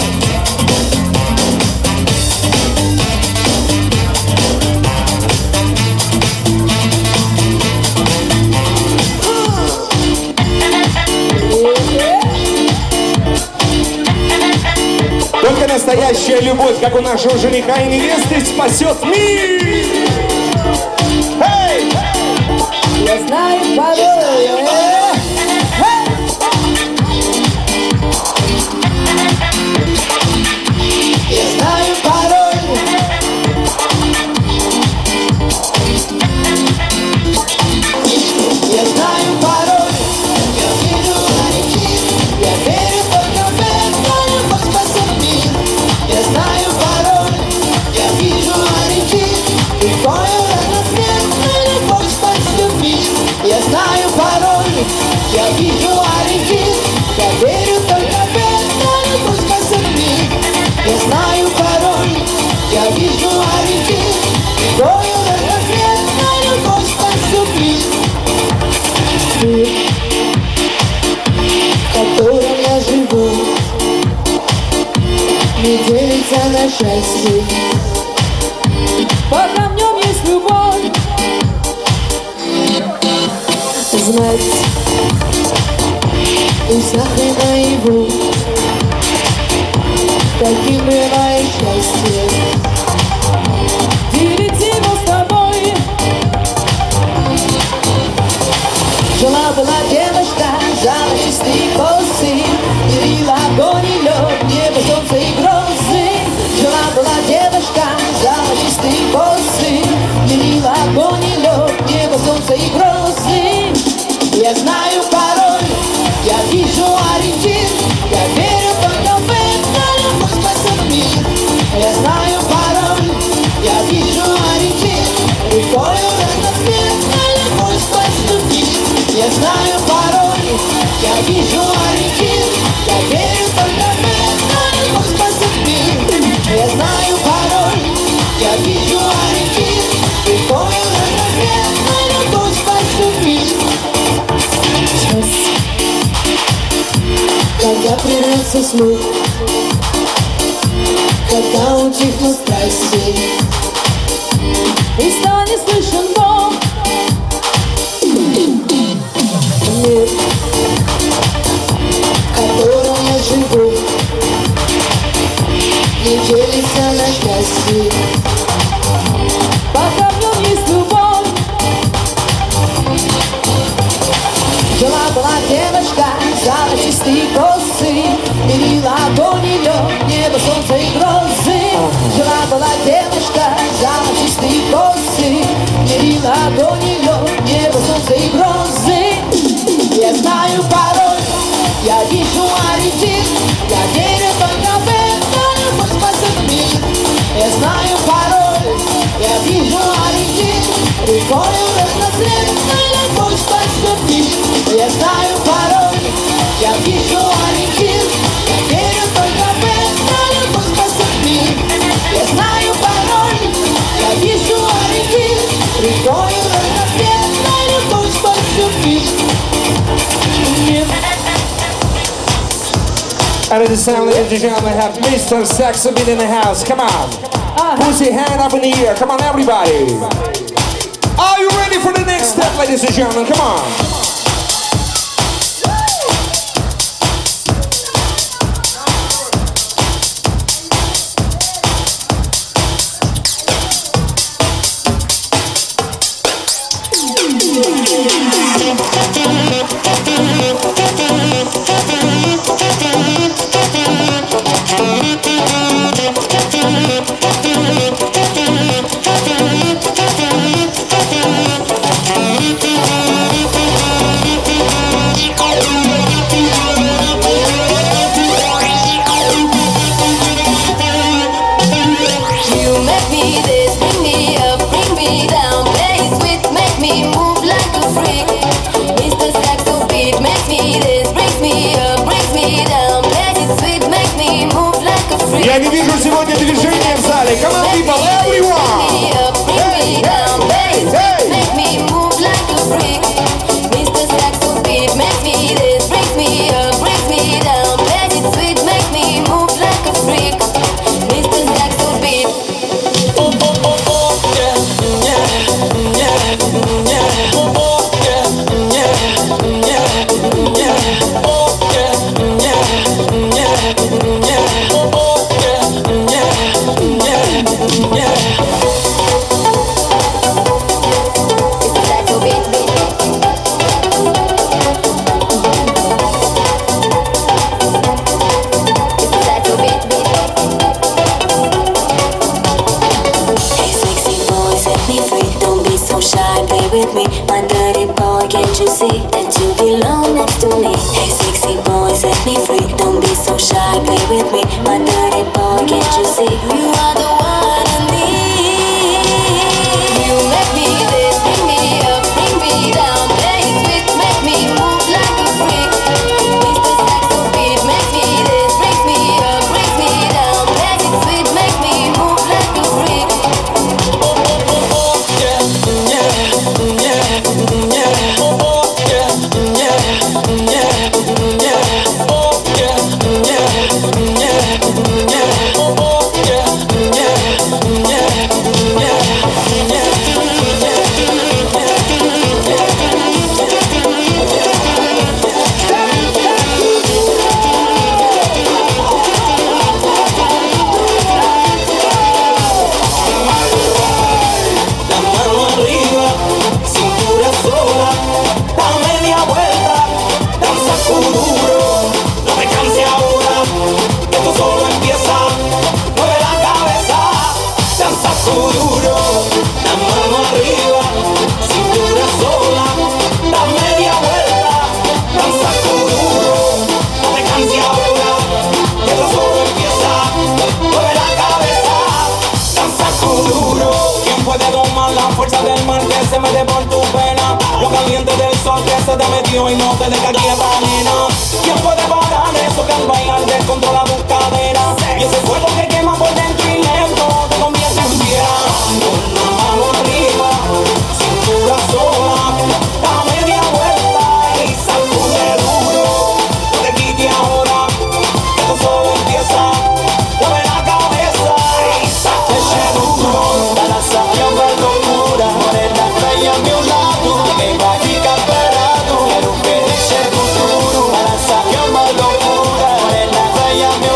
Только настоящая любовь, как у нашего жениха и невесты, спасет мир! Эй! Я знаю пароль. Я знаю пароль. Я знаю пароль. Я вижу ориентир. Я верю только в это, любовь спасет мир. Я знаю пароль. Я вижу ориентир. Прикрою рассвет, любовь спасет мир. Я знаю пароль. самое счастье. Пока в нем есть любовь, знать и сахар наяву, таким бывает счастье. Делить его с тобой. Жила-была девочка, золотистые косы, мерила огонь и лед, небо, солнце и грозы. Жила-была девочка, золотистые косы, мерила огонь и лед, небо, солнце и грозы. Я знаю пароль, я вижу ориентир, я верю только в это, любовь спасет мир. Я знаю пароль, я вижу ориентир, рекою разноцветно, любовь спасет мир. Я знаю пароль, я вижу ориентир, я верю только в это, любовь спасет мир. Я знаю пароль, я вижу ориентир, рекою разноцветно, любовь спасет мир. Когда прервется слух, когда утихнут страсти и станет слышен Бог, мир, в котором я живу, не делится на счастье. Пока в нем есть любовь. Жила-была девочка, золотистые косы, мерила огонь и лед, небо, солнце и грозы. Жила-была девочка, золотистые косы, мерила огонь и лед, небо, солнце и грозы. Я знаю пароль, я вижу ориентир, я верю только в это, любовь спасет мир. Я знаю пароль, я вижу ориентир, рекою разноцветно, любовь спасет мир. Я знаю пароль, я вижу ориентир, я верю только в это, любовь спасет мир. Я знаю пароль, я вижу ориентир, рекою разноцветно, любовь спасет мир. And at this time, ladies and gentlemen, have Mister Saxo Beat in the house. Come on. Put your hand up in the air. Come on, everybody. Are you ready for the next step, ladies and gentlemen? Come on. Я не вижу сегодня движения в зале. Come on, people, everyone! Hey, hey, hey, hey! Mister Saxo Beat makes me this, brings me up, brings me down. Magic sweet makes me move like a freak. Mister Saxo Beat. Oh, oh, oh, oh, yeah, yeah, yeah, yeah. Oh, oh, yeah, yeah, yeah, yeah. Oh, yeah, yeah, yeah, yeah. Oh, oh. With me, my dirty boy, can't you see that you belong next to me? Hey sexy boy, set me free, don't be so shy, play with me, my dirty boy, can't you see? You are the one I need. You make me this, bring me up, bring me down, play sweet, make me move like a freak. Mister Saxo Beat makes me this, brings me up, brings me down, magic sweet, make me move like a freak. Oh, oh, oh, oh, yeah, yeah. Yeah, yeah, oh, oh, yeah, yeah, yeah, yeah, oh, yeah, yeah, yeah. fuerza del mar que se mete por tu pena, lo caliente del sol que se te metió y no te deja quieta, nena. ¿Quién puede parar eso que al bailar descontrola tu cadera? Y ese fuego que quema por dentro y lento te convierte en fiera. Con la mano arriba, cintura sola, da media vuelta y sacude duro. No te quites ahora, que esto solo empieza. Mueve la cabeza y sacude duro. Dalla sappiamo locura, morena bella a mio lato, che vai di camperato, che non finisce il futuro. Dalla sappiamo locura, morena bella a mio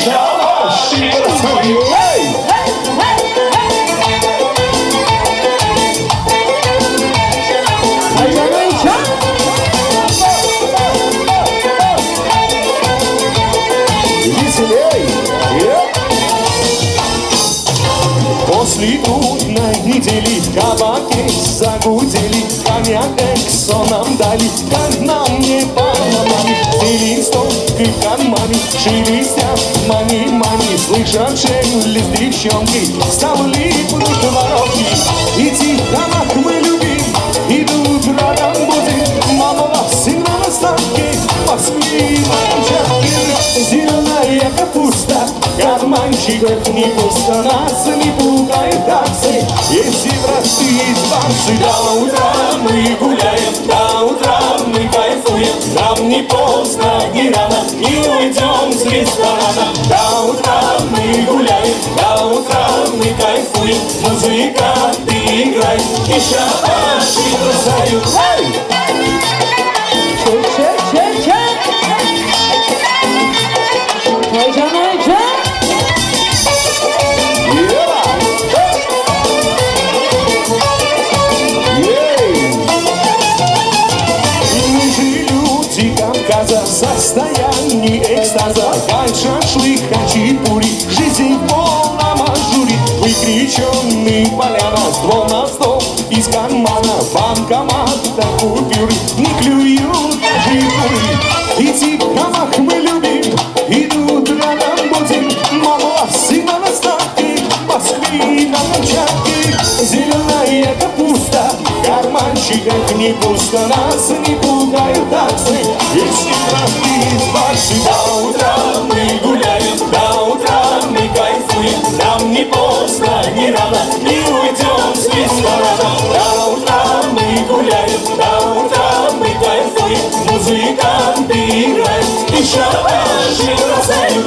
Давай, красавица. После трудной недели кабаки загудели, коньяк эксоном дали, как нам не поломали. Стелить стол в кармане, шелестят мани-мани, слышат шелест девчонки, ставли подворотни. И тихо, как мы любим, идут рядом будем, мама вас сын на ставке, Москве мальчики, зеленая капуста, карманчиков не пусто, нас не пугает таксы, если врачи из банцы. До утра мы гуляем, до утра мы кайфуем, нам не поздно, не рано, не уйдем с ресторана. До утра мы гуляем, до утра мы кайфуем, музыканты играют, и шабаши бросают. Состояние экстаза, как шашлык, хачапури, жизнь в полном ажуре. Выкриченный поляна, ствол на стол, из кармана банкомат, купюры не клюют даже куры. И тихо, как мы любим, идут рядом будем, мама сына на ставке, Москве на Камчатке. Зеленая капуста, карманчиков не пусто, нас не пугают таксы, если враги из барсы. До утра мы гуляем, до утра мы кайфуем, нам не поздно, не рано, не уйдем с ресторана. До утра мы гуляем, до утра мы кайфуем, музыканты играют, и шабаши бросают.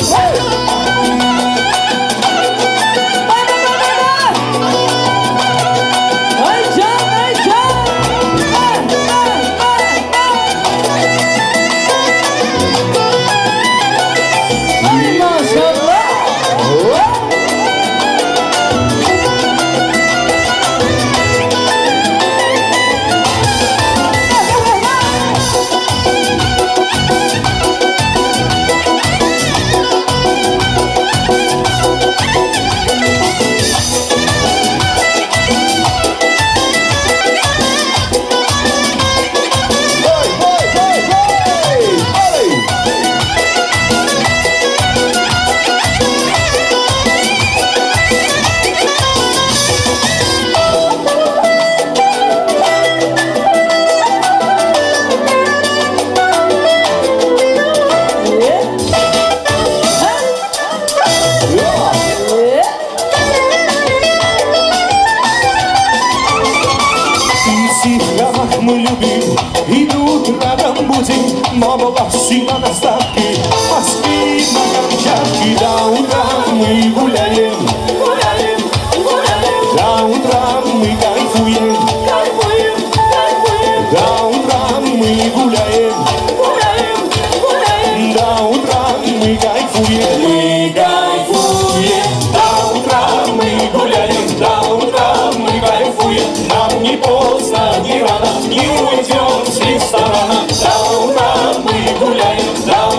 Мы любим, идут рядом будем, мама сила на ставке, Москве на Камчатке. До утра мы гуляем, гуляем, гуляем, до утра мы кайфуем, кайфуем, кайфуем, до утра мы гуляем, гуляем, гуляем, до утра мы кайфуем, мы кайфуем, до утра мы гуляем, до утра мы кайфуем, нам не поздно, не рано, не уйдем с ресторана. До утра мы гуляем, до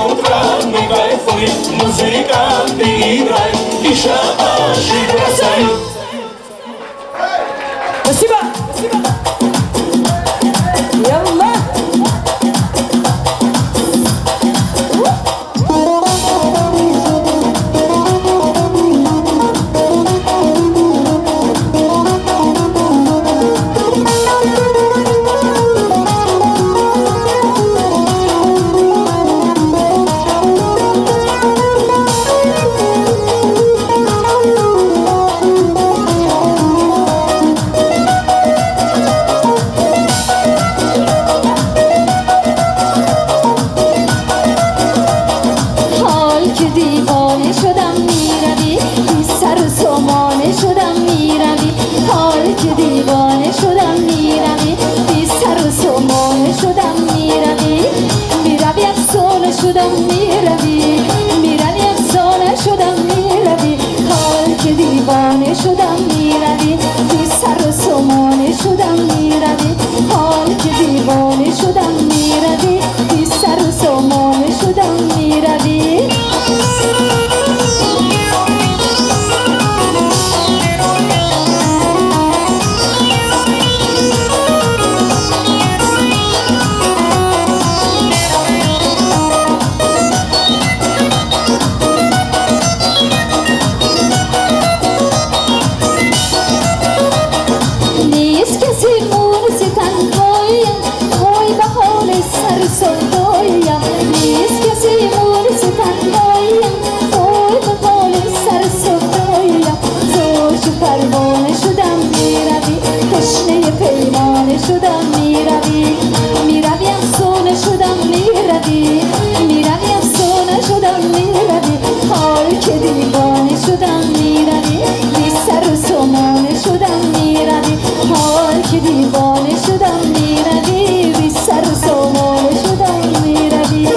شدم میروی حال که دیوانه شدم میروی بی سر و سامانه شدم میروی حال که دیوانه شدم میروی بی سر و سامانه شدم میروی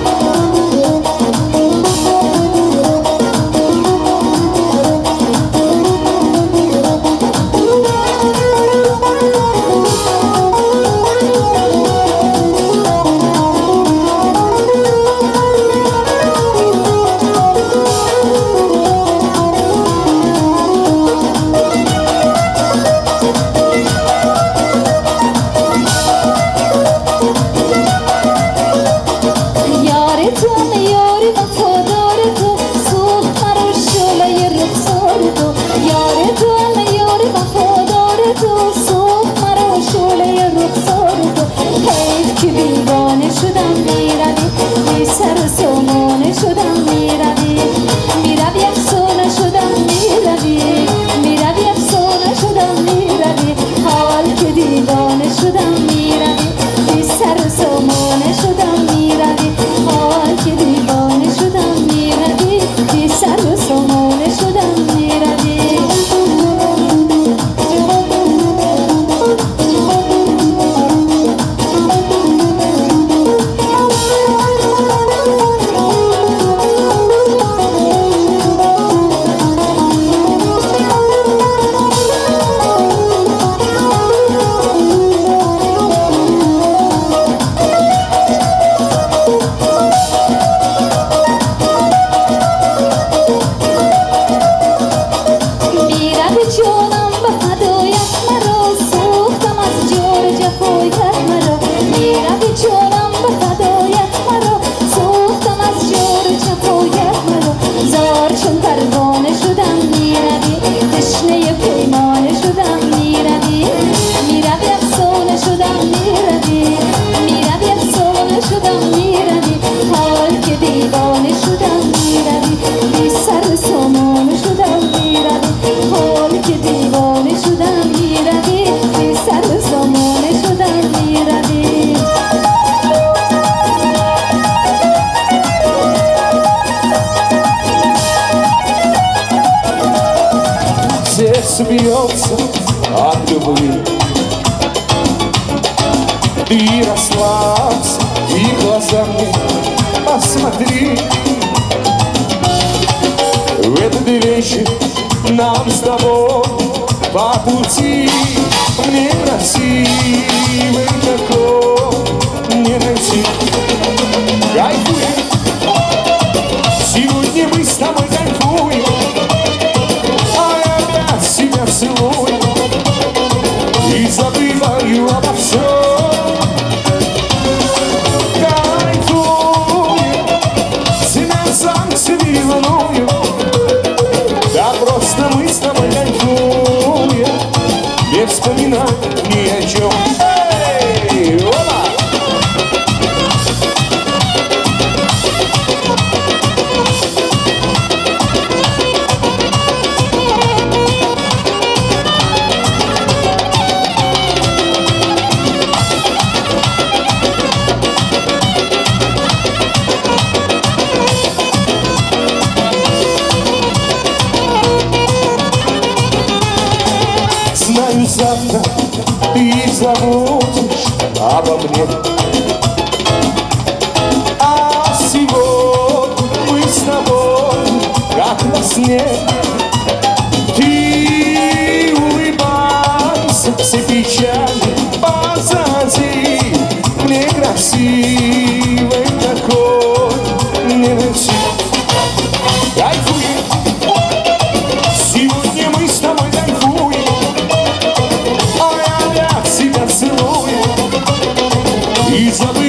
Смеется от любви. Ты расслабься и глазами посмотри. В этот вечер нам с тобой по пути. Мне красивый такой не найти. Кайфуем, сегодня мы с тобой кайфуем. Себя целую и забываю обо всем. Кайфую, себя сам себе волную. Да просто мы с тобой кайфуем, не вспоминай ни о чем. Эй, ола! Завтра ты забудешь обо мне, а сегодня мы с тобой как во сне. Ты улыбайся, все печали позади. Мне красивый такой не найти. Кайфуем, сегодня мы с тобой кайфуем. Себя целую и забыл.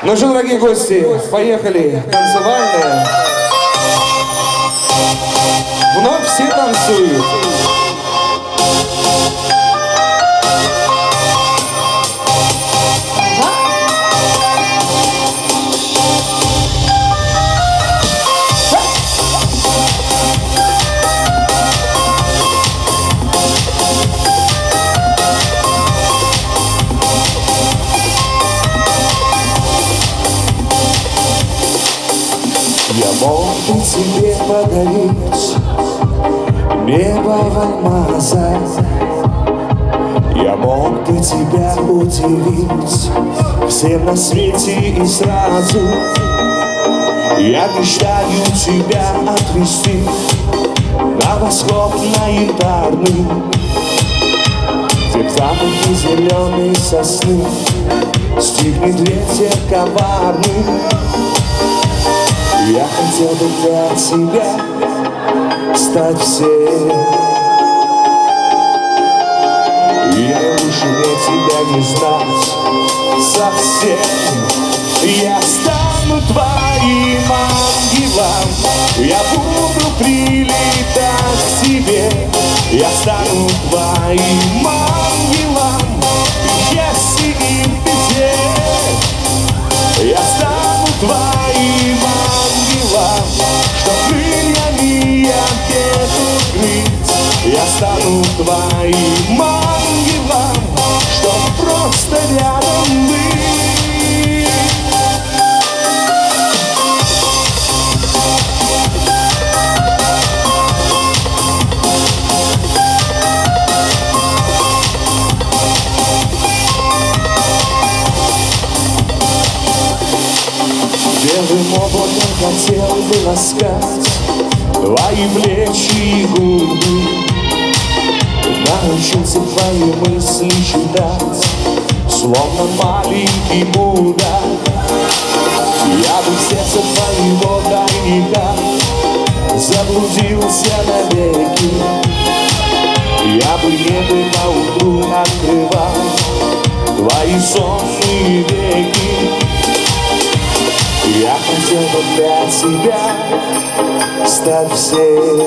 Ну что, дорогие гости, поехали. Танцевальная. Вновь все танцуют. Я мог бы тебе подарить небо в алмазах, я мог бы тебя удивить всем на свете и сразу. Я мечтаю тебя отвезти на восход, на янтарный, где в запахе зеленой сосны стихнет ветер коварный. Я хотел бы для тебя стать всем, и лучше мне тебя не знать совсем. Я стану твоим ангелом, я буду прилетать к тебе. Я стану твоим ангелом, если и в беде. Я стану твоим ангелом, что крыльями я где-то укрыть. Я стану твоим ангелом, что просто рядом быть. Белым облаком хотел бы ласкать твои плечи и губы, научился твои мысли читать, словно маленький Будда. Я бы в сердце твоего тайника заблудился навеки. Я бы небо наутру открывал твои сонные веки. Я хотел бы для тебя стать всем,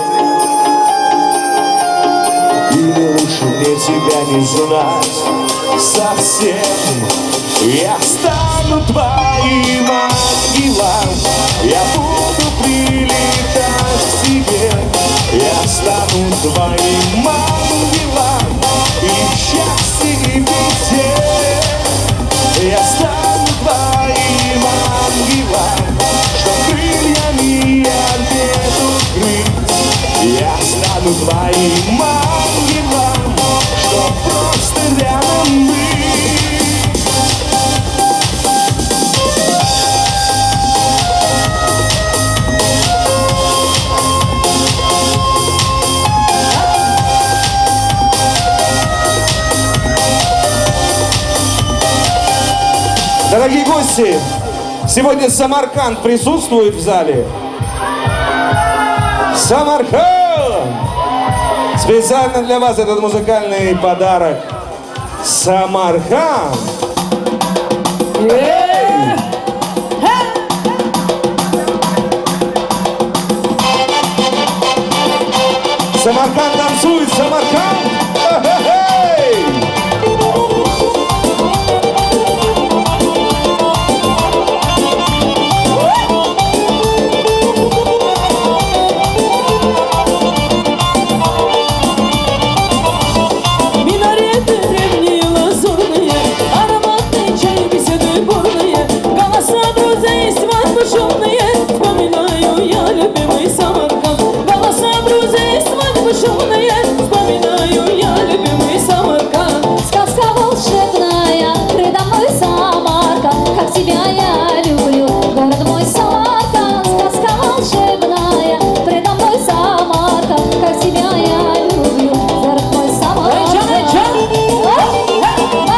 или лучше мне тебя не знать совсем. Я стану твоим ангелом, я буду прилетать к тебе. Я стану твоим ангелом, и в счастье и в беде. Я стану твоим ангелом, что крыльями я где-то укрыть. Я стану твоим ангелом, что просто рядом быть. Дорогие гости, сегодня Самарканд присутствует в зале. Самарканд! Специально для вас этот музыкальный подарок. Самарканд! Ей! Самарканд танцует, Самарканд! Хе-хе-хей! Вспоминаю я любимый Самарканд. Голоса друзей, свадьбы шумные. Вспоминаю я любимый Самарканд. Сказка волшебная, предо мной Самарканд. Как тебя я люблю, город мой Самарканд. Сказка волшебная, предо мной Самарканд. Как тебя я люблю, город мой Самарканд.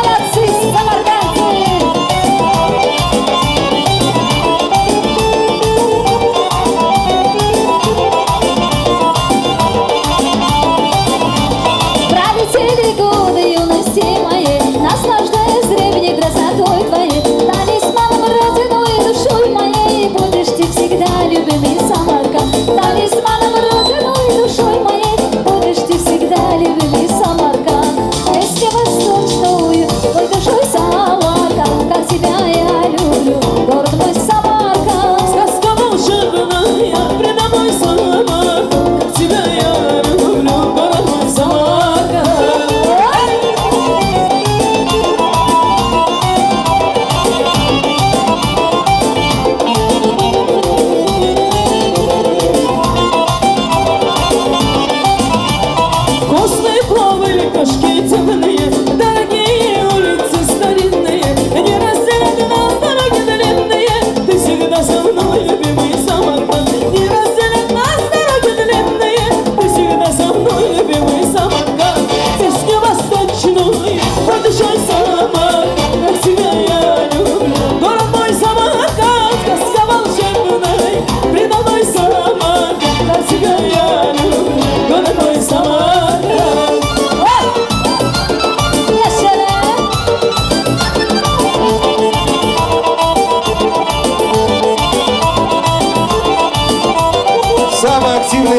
Молодцы, самаркандцы!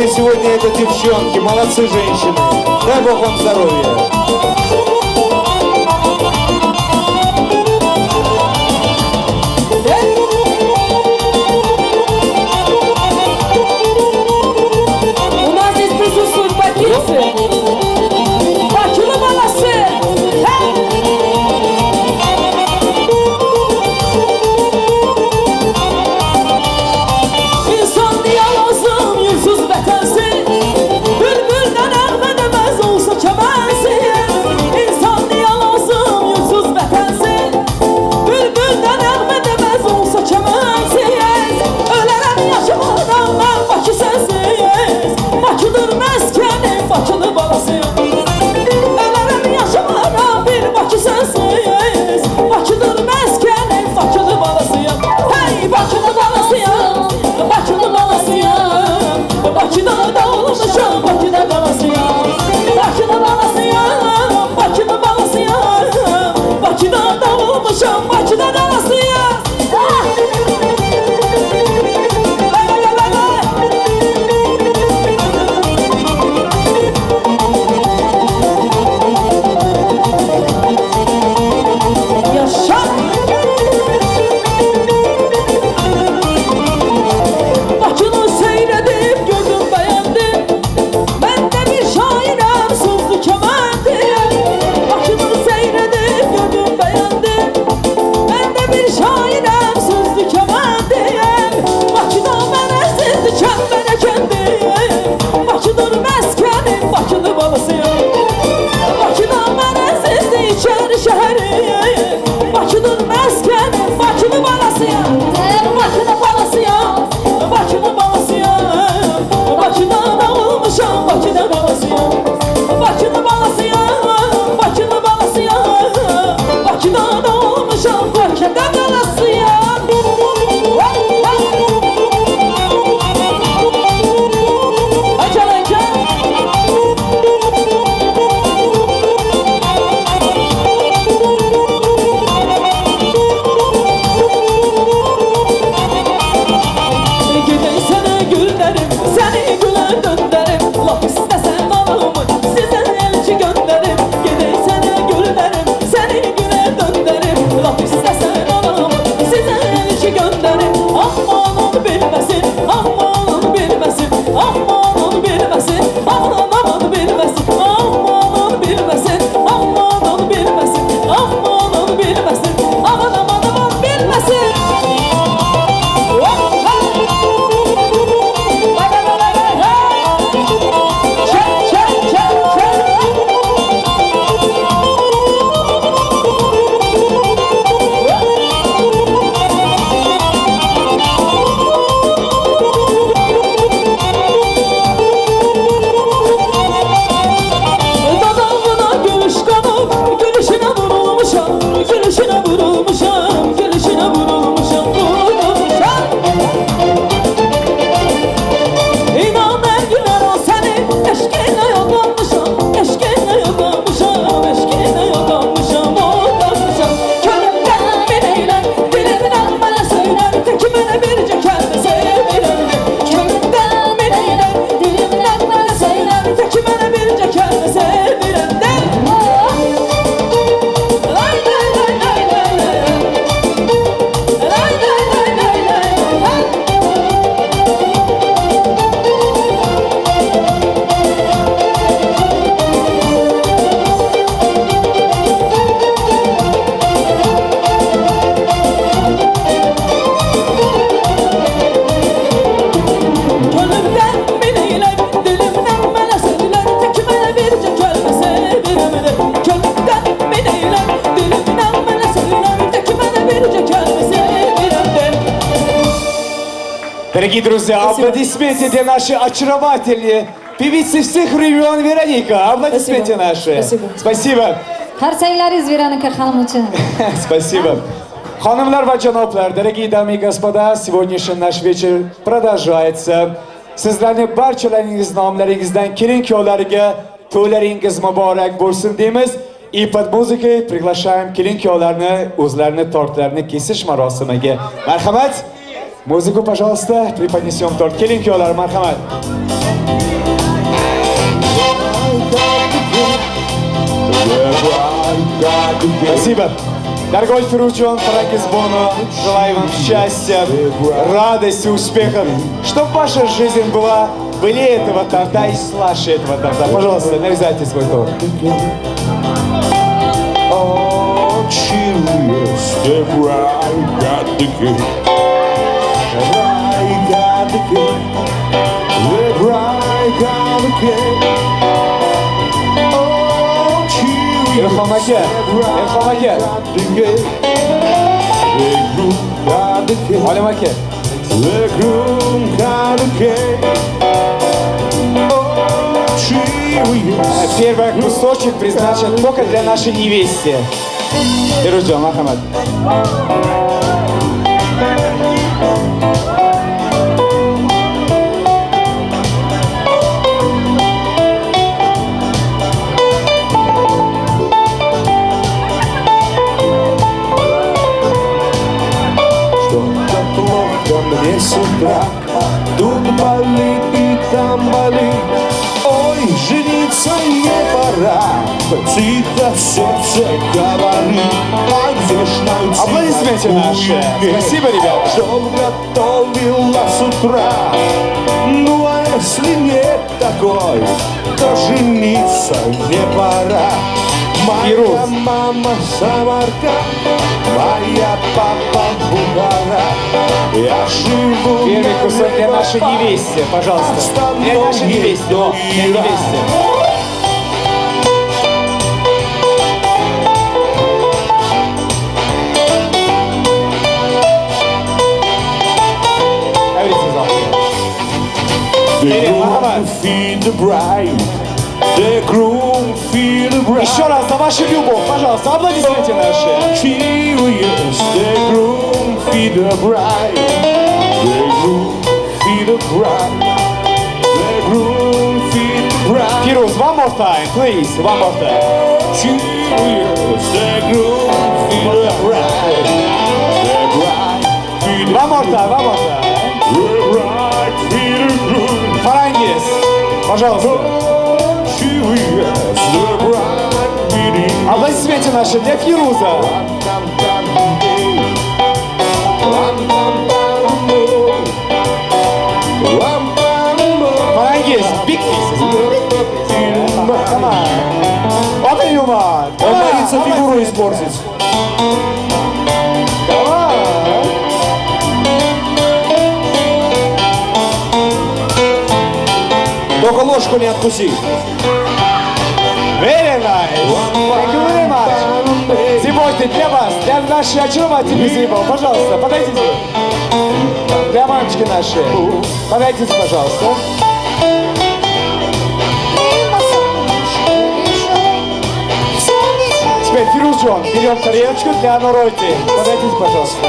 красивые сегодня это девчонки, молодцы женщины. Дай Бог вам здоровья. У нас здесь присутствуют бакинцы. Бакины молодцы. İnsan diye lazım yüzsüz betensin. Bülbülden elbet edemez olsa kemensin. İnsan diye lazım yüzsüz betensin. Bülbülden elbet edemez olsa kemensin. Ölerem yaşamadan ben Bakı sensiz. Bakıdır meskenim, Bakılı balasıyım. Ölerem yaşamadan bir Bakı sensiz. Bakıdır meskenim, Bakılı balasıyım. Hey Bakılı balasıyım, Bakılı balasıyım. Bakıda doğulmuşum, Bakıda balasıyım. Bakılı balasıyım, Bakılı balasıyım. Bakıda doğulmuşum, Bakıda balasıyım. Yaşa! Bakını seyredip gördüm beğendim. Ben de bir şairem sözlü kemendim. Bakını seyredip gördüm beğendim. Ben de bir şairem sözlü kemendim. Bakıda ben ezildi kendine kendim. Bakıdır meskenim, Bakılı balasıyım. Bakıda ben ezildi içeri şehrim. Bakıdır meskenim, Bakılı balasıyım. Bakılı balasıyım, Bakılı balasıyım. Bakıda doğulmuşum, Bakıda balasıyım. Bakılı balasıyım, Bakılı balasıyım. Bakıda doğulmuşum, Bakıda balasıyım. Acan acan. Gideysene güllerim, seni güle döndürüm. Laf istesen balımı, size elçi gönderim. Gideysene güllerim, seni güle döndürüm. Laf istesen balımı, size elçi gönderim. Aman onu bilmesin, aman onu bilmesin. Aman onu bilmesin, aman aman bilmesin. Aman onu bilmesin, aman onu bilmesin. Aman onu bilmesin, aman aman aman bilmesin. Dadağına gülüş kanıp, gülüşüne vurulmuşam, gülüşüne vurulmuşam, gülüşüne vurulmuşam, vurulmuşam. İnan ergiler o seni, eşkine yollamışam, eşkine yollamışam, eşkine yollamışam, yollamışam. Körümden bileyler, dilimden bana söyler, tekimene birce kendi seviyorum. Körümden bileyler, dilimden bana söyler, tekimene birce kendi seviyorum. Lay lay lay lay lay lay. Lay lay lay lay lay lay. Gönlümden bileyler, dilimden bana söyler, tekimene birce kelime seviyorum. Gönlümden bileyler, dilimden bana söyler, tekimene birce kelime seviyorum. Дорогие друзья, аплодисменты для нашей очаровательной певицы всех времен Вероника. Аплодисменты наши. Спасибо. Спасибо. Qarsanglaringiz Veronika xonim uchun. Спасибо. Ханымlar va janoblar, дорогие дамы и господа, сегодняшний наш вечер продолжается. Sizlarni barchalaringiz nomlaringizdan kelin kuyovlariga to'ylaringiz muborak bo'lsin deymiz. И под музыкой приглашаем kelin kuyovlarni o'zlarini tortlarini kesish marosimiga. Marhamat. Музыку, пожалуйста, преподнесем торт. Kelin kuyovlar, marhamat. Спасибо. Дорогой Фирузджон, Фарангиз Бону, желаю вам счастья, радости, успехов, чтобы ваша жизнь была былее этого торта и слаще этого торта. Пожалуйста, нарезайте свой торт. Oh, cheerios, step right, got the cake. Right, got the cake. Step right, got the cake. Oh, cheerios, step right, got the cake. The groom got the cake. The groom got the cake. Первый кусочек предназначен только для нашей невесты. Фирузджон, Махамад. Что-то плохо мне с утра, тут болит и там болит. Ой, жениться не пора, тихо в сердце говорит. А где ж найти Аплодисменты наши. Спасибо, ребята. Что готовила с утра. Ну а если нет такой, то жениться не пора. Моя мама Самарка, моя папа Бухара. Я живу. Первый кусок для нашей невесты, пожалуйста. Для нашей невесты, о, для невесты. Еще раз за вашу любовь, пожалуйста, аплодисменты наши. Cheerios, the groom feed the bride. The groom feed the bride. The groom feed the bride. Фируз, one more time, please, one more time. Cheerios, the groom feed the bride. The bride feed the One more time, one more time. The bride feed the groom. Фарангиз, пожалуйста. Cheerios, the bride. Аплодисменты наши для Фируза. Фарангиз, big pieces. Come on. Open your mouth. Он боится фигуру испортить. Come on. Только ложку не откуси. Very nice. Thank you very much. Зимойте для вас, для нашей очаровательной зимы. Пожалуйста, подойдите. Для мамочки нашей. Подойдите, пожалуйста. Теперь, Фирузджон, берем тарелочку для Норойти. Подойдите, пожалуйста.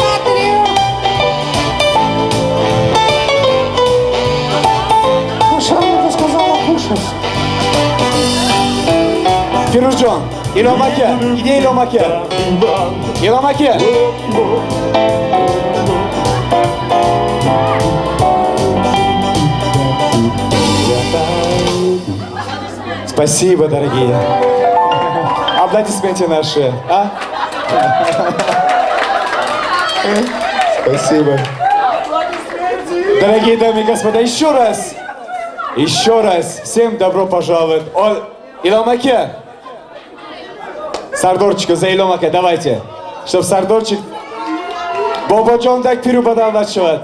Шармата сказала кушать. Фирузджон, Иломаке, иди Иломаке. Иломаке. Спасибо, дорогие. Аплодисменты наши. А? Спасибо. Дорогие дамы и господа, еще раз, еще раз всем добро пожаловать. О, Иломаке. Сардорчика за Иломаке, давайте. Чтоб Сардорчик Бободжон так перебодал начал.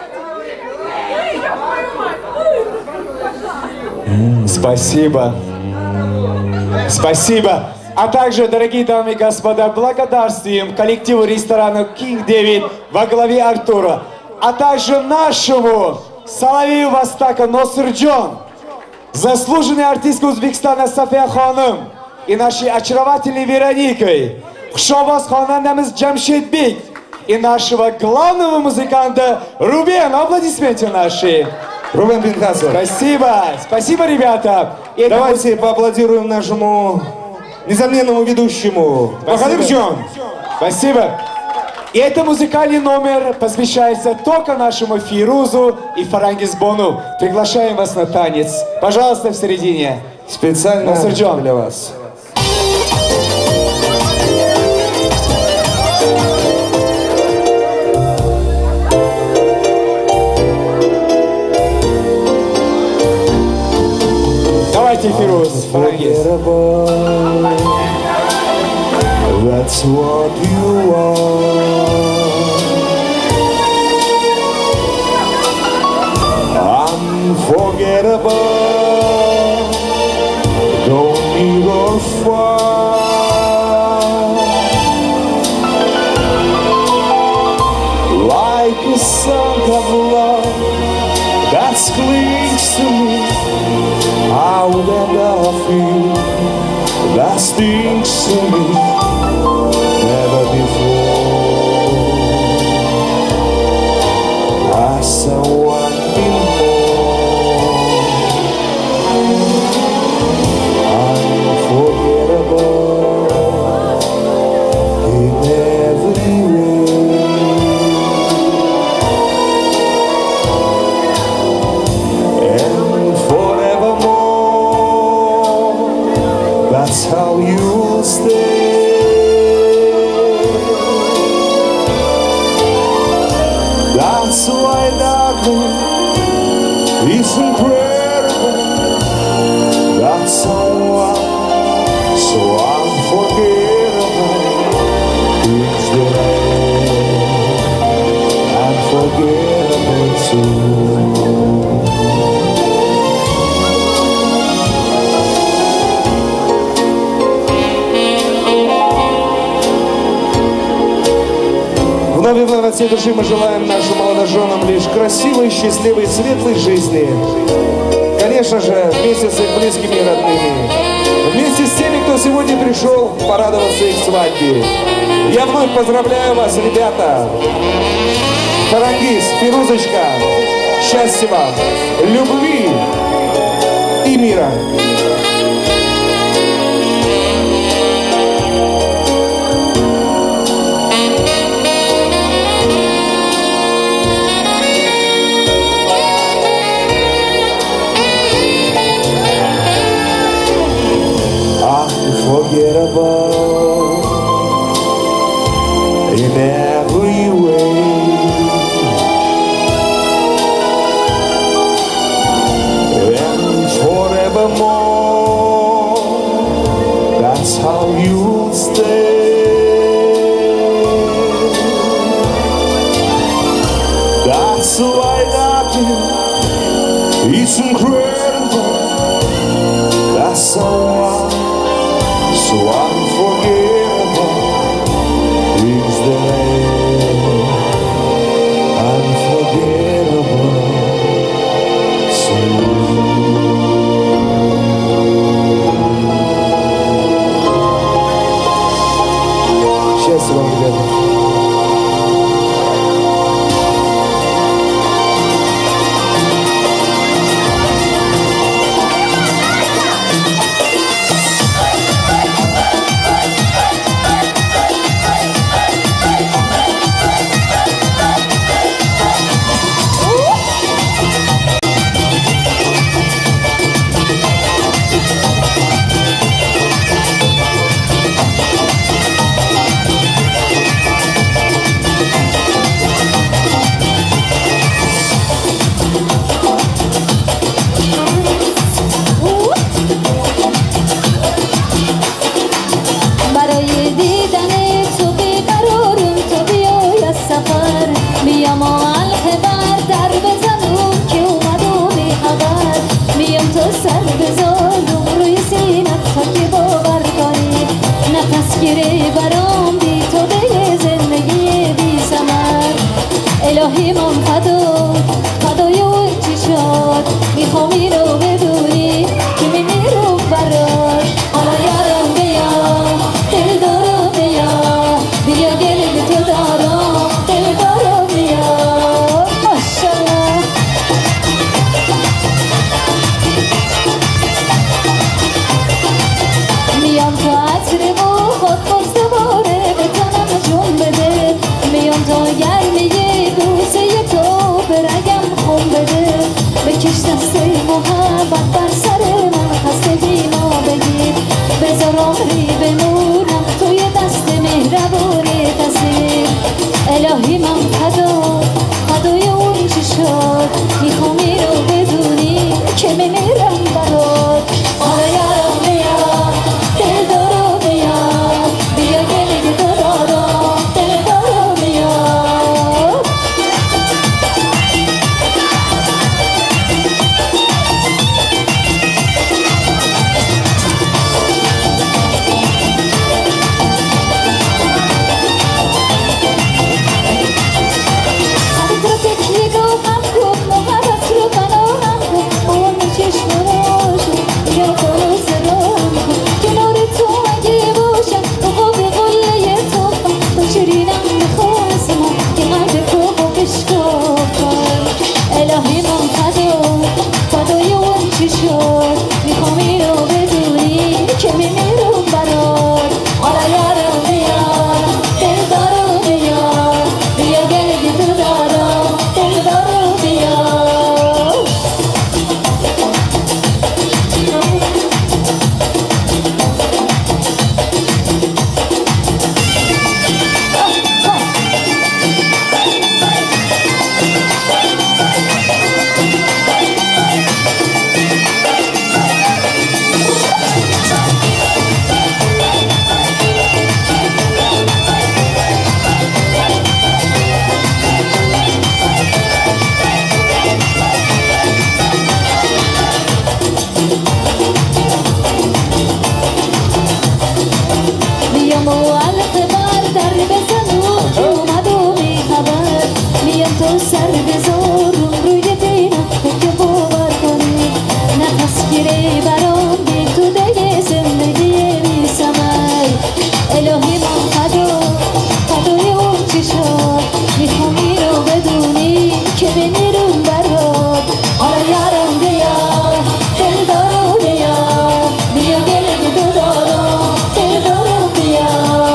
Спасибо. Спасибо. А также, дорогие дамы и господа, благодарствуем коллективу ресторана King David во главе Артура, а также нашему Соловею Востока Носырджон, заслуженной артистка Узбекистана София Ханым и нашей очаровательной Вероникой, Хушобоз хонандамыз Джамшедбек и нашего главного музыканта Рубен. Аплодисменты наши. Рубен Бинхасов. Спасибо. Спасибо, ребята. И давайте это... поаплодируем нашему несомненному ведущему. Бахадырджон. Спасибо. И этот музыкальный номер посвящается только нашему Фирузу и Фарангиз Бону. Приглашаем вас на танец. Пожалуйста, в середине. Специально Носырджон для вас. Братья Фирус, Фарангиз. That's what you are. Unforgettable. Don't need or far. Like a song of love that clings to me. How that I feel that stings to me. Never before has someone been born unforgettable in every way. And forevermore, that's how you'll stay. That's why darling, it's incredible. That's someone so unforgettable. It's the unforgettable too. Вновь и вновь от всей души мы желаем нашим молодоженам лишь красивой, счастливой, светлой жизни. Конечно же, вместе с их близкими и родными. Вместе с теми, кто сегодня пришел порадоваться их свадьбе. Я вновь поздравляю вас, ребята. Фарангиз, Фирузочка, счастья вам, любви и мира. Unforgettable in every way. And forevermore, that's how you'll stay. That's why darling, it's incredible. That's someone so unforgettable is the name. Unforgettable too. Счастья вам, ребята. الهی من فدا فدای اون چشات میخوام اینو بدونی که میمیرم برات حالا یارم بیا دل دارم بیا بیا گل تو دارم دل دارم بیا ماشالله میام تا عطر و خود باز دوباره به تنم جون بده میام تا گرمی بوسه تو به رگم خون بده بکش دست محبت بر سر من خسته بیما بگیر بذار عمری بمونم توی دست مهربونی تصویر الهی من فدا فدای اون چشات میخوام اینو بدونی که میمیرم برات تو سر بذارم روی دینم که باور کنی نفس گیری برام بی تو دیگه زندگی بی ثمر الهی من فدا فدای اون چی شد میخوام اینو بدونی که بمیرم برات حالا یارم بیا دل دارم بیا بیا گل دو دارم دل دارم بیا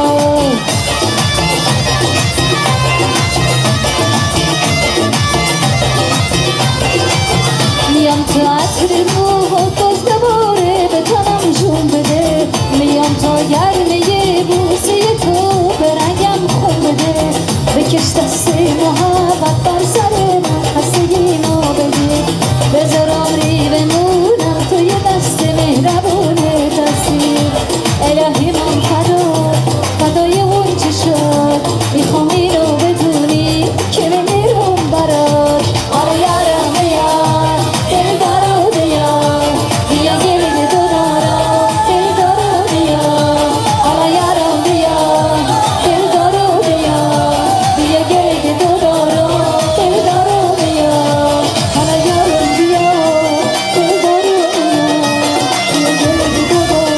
میام تو عطر موهات باز دوباره به تنم جون بده میام تا گرمه بوسه تو به رنگم خون بده بکش دست محبت بر سر من خستگیمو بگیر بذارم ری بمونم توی دست مهربون تصویر الهی من فدا فدای اون چی شد میخوام اینو بدونی که بمیرم برات آره یارم بیار دل دارو بیار بیا گل دو دارم دل دارو بیار آره یارم بیار دل دارو بیار بیا گل دو دارم دل دارو بیار آره یارم بیار دل دارو بیار بیا گل دو دارم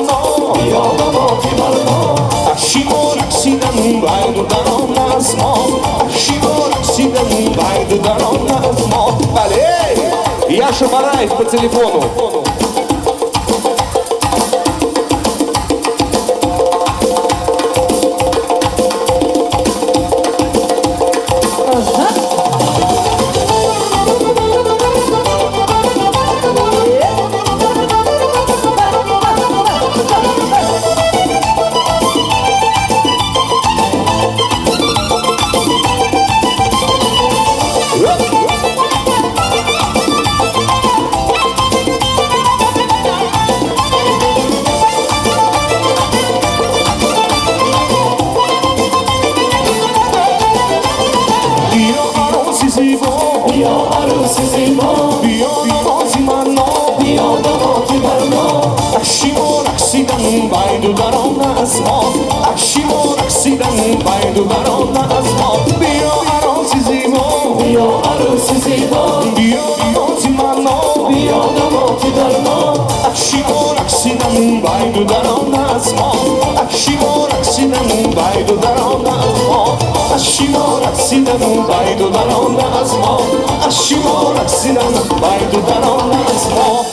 Small байду дарон назмо. Балей! Яша Бараев по телефону. Байду дарон назмо, акшимо рақсидан байду дарон назмо. Биё арози зибо, биё арози зибо, биё арози мано, биё намоти дармо. Акшимо рақсидан байду дарон назмо, акшимо рақсидан байду дарон назмо, акшимо рақсидан байду дарон назмо, акшимо рақсидан байду дарон назмо.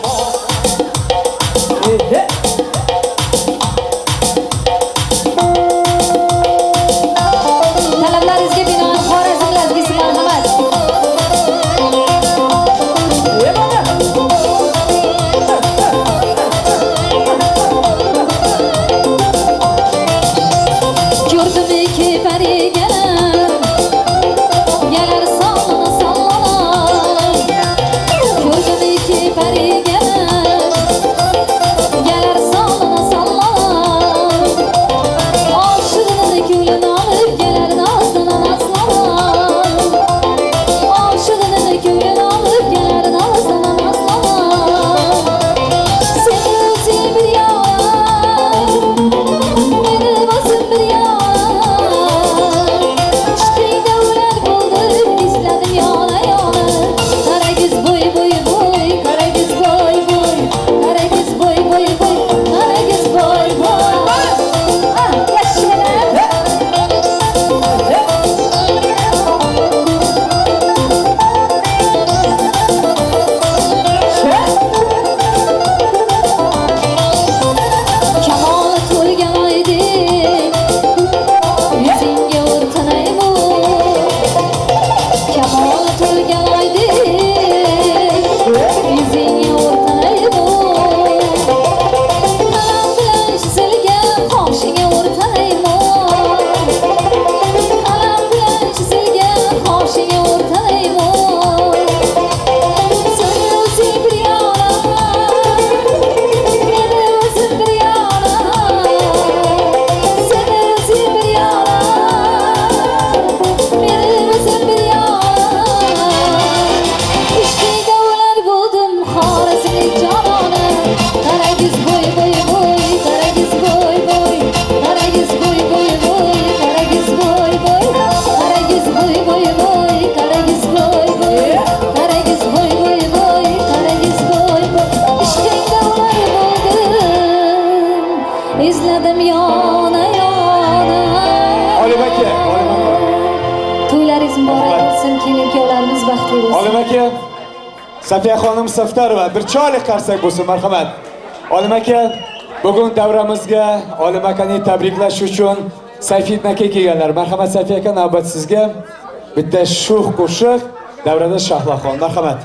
Safiya xonim Saftarova bir choylik qarsak bo'lsin, marhamat. Olim aka, bugun davramizga Olim akani tabriklash uchun Sayfid aka kelganlar. Marhamat Safiya aka, navbat sizga. Bitta sho'x qo'shiq davrada Shahlaxon. Marhamat.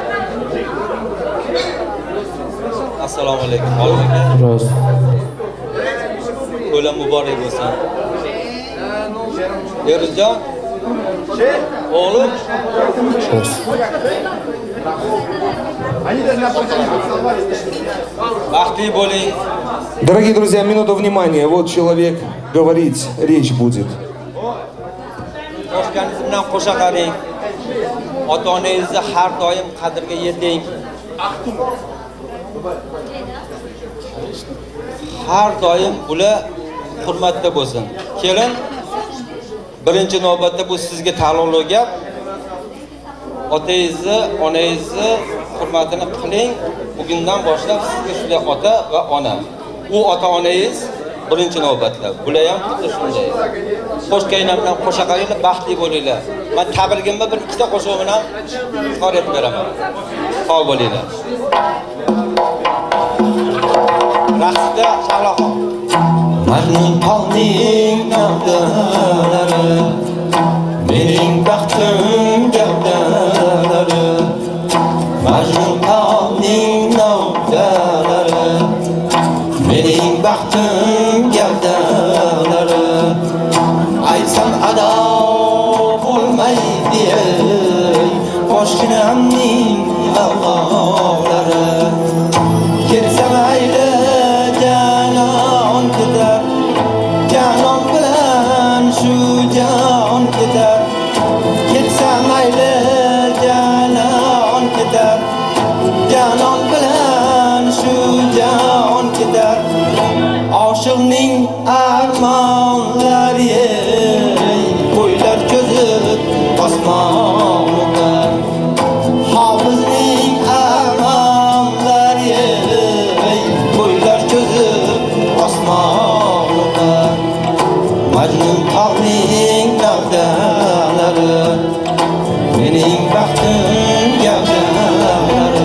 Assalomu alaykum Olim aka. Rost. O'lim muborak bo'lsin. Erjon. Oğlum. Дорогие друзья, минуту внимания. Вот человек говорить, речь будет. Har doim ular hurmatda bo'lsin. Kelin, birinchi navbatda bu sizga taalluqli gap. Otangizni, onangizni hurmatini qiling. Bugundan boshlab sizga shunday ota va ona. U ota-onangiz birinchi navbatda. Bular ham xuddi shunday. Qo'shqaynar bilan qo'sha qaranglar, baxtli bo'linglar. Men tabrigimni bir ikkita qo'shiq bilan izhor etib beraman. Sog' bo'linglar. Raqsda Shahloxon. Majnun tog'ning navdalari, mening baxtim gavdalari. Majnun tog'ning navdalari, mening baxtim gavdalari. Aytsam ado bo'lmaydi boshginamning g'avg'olari. Kelsa mayli janon ketar, janon bilan shu jon ketar. Kelsa mayli janon ketar, janon bilan shu jon ketar. Oshiqning armonlari qo'ylar cho'zib osmonga. Hofizning armonlari qo'ylar cho'zib osmonga. Majnun tog'ning navdalari, mening baxtim gavdalari.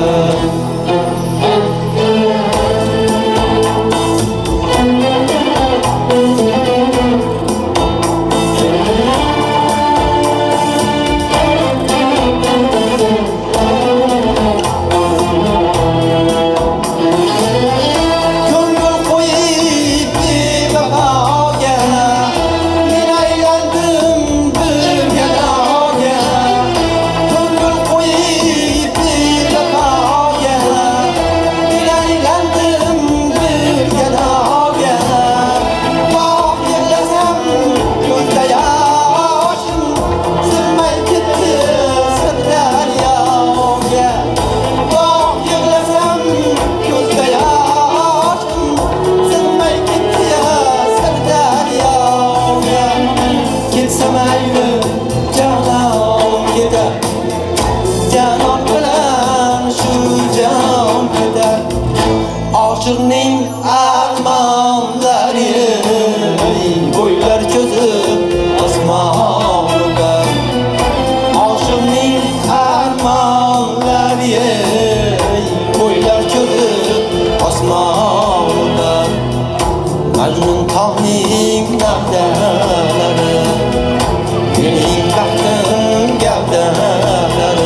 Oshiqning armonlari qo'ylar cho'zib osmonga. Oshiqning armonlari qo'ylar cho'zib osmonga. Majnun tog'ning navdalari, mening baxtim gavdalari.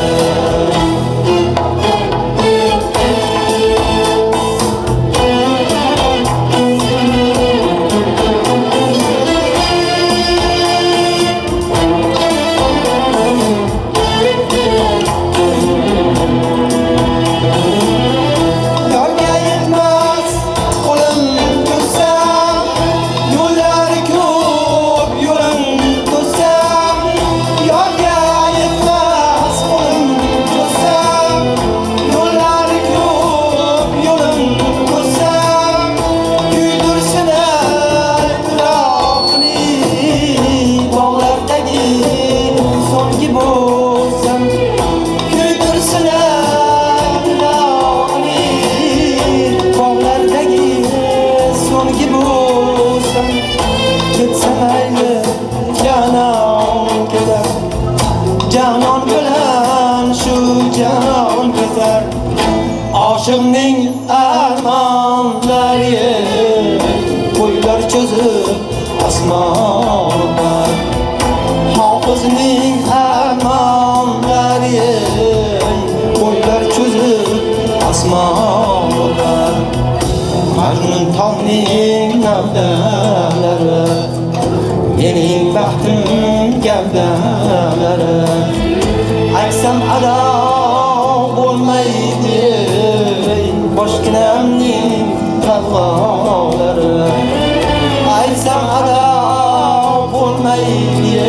Oshiqning armonlari qo'ylar cho'zib osmonga. Hofizning armonlari qo'ylar cho'zib osmonga. Majnun tog'ning navdalari, mening baxtim gavdalari. Aytsam ado bo'lmaydi boshginamning g'avg'olari. Aytsam ado bo'lmaydi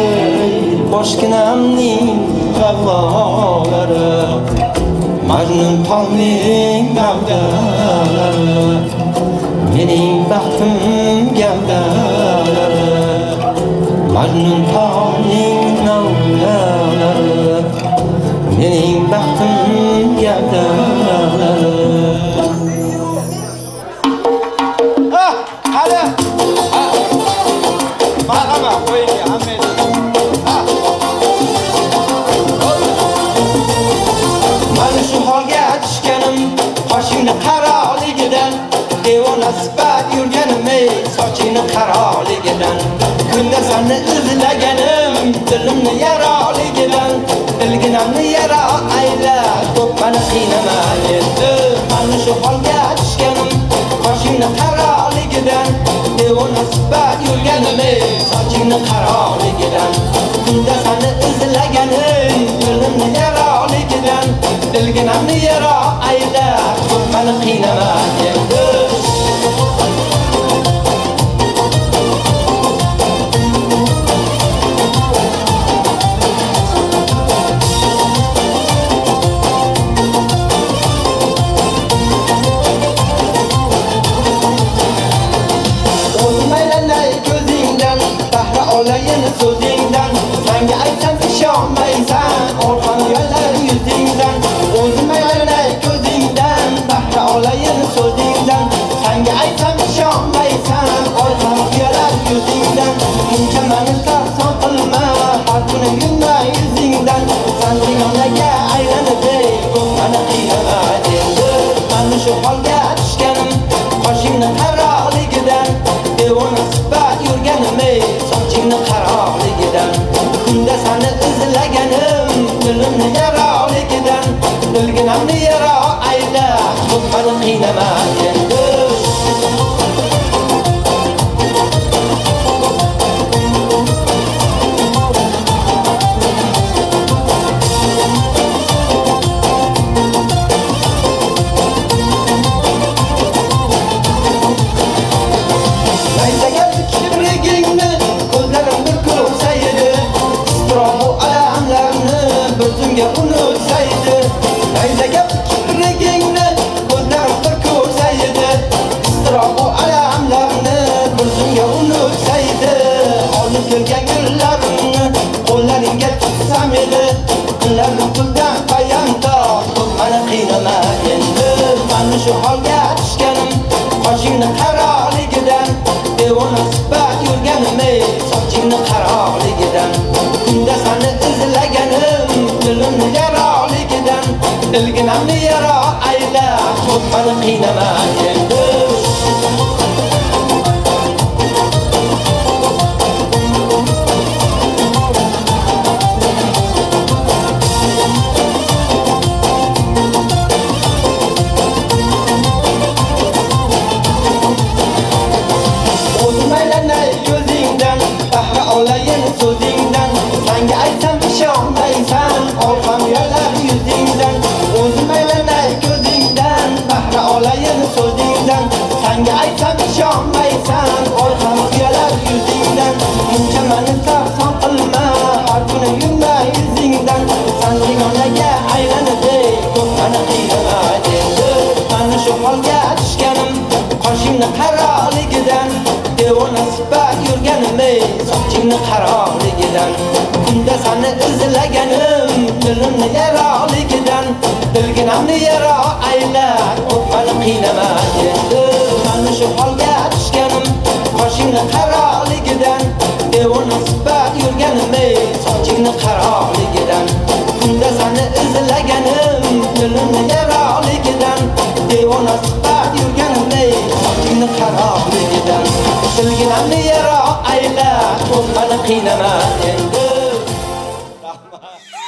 boshginamning g'avg'olari. Majnun tog'ning gavdalari, mening baxtim gavdalari. Majnun tog'ning navdalari, mening baxtim gavdalari. Ah, hadi. Marhaba, qo'ying hammangiz. seni izlaganim dilimni yaroligidan bilginamni yara ayla ko'p meni qiynama endi mana shu holga tushganim qoshingni qaroligidan devona suhbat yurganim sochingni qaroligidan kunda seni izlaganim dilimni yaroligidan bilginamni yara ayla ko'p meni qiynama endi so'zingdan senga aytsam ishonmaysan orqam yo'lar yuzingdan o'zim aylanay ko'zingdan bahra olayin so'zingdan senga aytsam ishonmaysan orqam yo'lar yuzingdan buncha meni sarson qilma har kuni yumma yuzingdan san qiyonaga aylanadi ko'p meni qiynama endi mana shu holga tushganim qoshingni qaroligidan devona suhbat yurganim sochingni qaroligidan kunda seni izlaganim dilimni yaroligidan bilginamni yara ayla ko'p meni qiynama endi unutsaydi aylaga kiprigingni ko'zlarim bir ko'rsaydi istrobu alamlarni bir zumga unutsaydi olib kelgan gullarimni qo'llaringga tutsam edi kunlarim puldan payandor ko'p meni qiynama endi mana shu holga tushganim qoshingni qaroligidan devona suhbat yurganim sochingni qaroligidan kunda seni izlaganim dilimni yaroligidan bilginamni yara ayla ko'p meni qiynama endi o'zim aylanay ko'zingdan bahra olayin so'zingdan senga aytsam ishonmaysan orqam yo'lar yuzingdan o'zim aylanay ko'zingdan bahra olayin so'zingdan senga aytsam ishonmaysan orqam yo'lar yuzingdan buncha meni sarson qilma har kuni yumma yuzingdan san qiyonaga aylanadi ko'p meni qiynama endi mana shu holga tushganim qoshingni qaroligidan devona suhbat yurganim sochingni qaroligidan kunda seni izlaganim dilimni yaroligidan bilginamni yara ayla ko'p meni qiynama endi mana shu holga tushganim qoshingni qaroligidan devona suhbat yurganim sochingni qaroligidan kunda seni izlaganim dilimni yaroligidan devona suhbat yurganim sochingni qaroligidan bilginamni yara ayla ko'p meni qiynama endi rahmat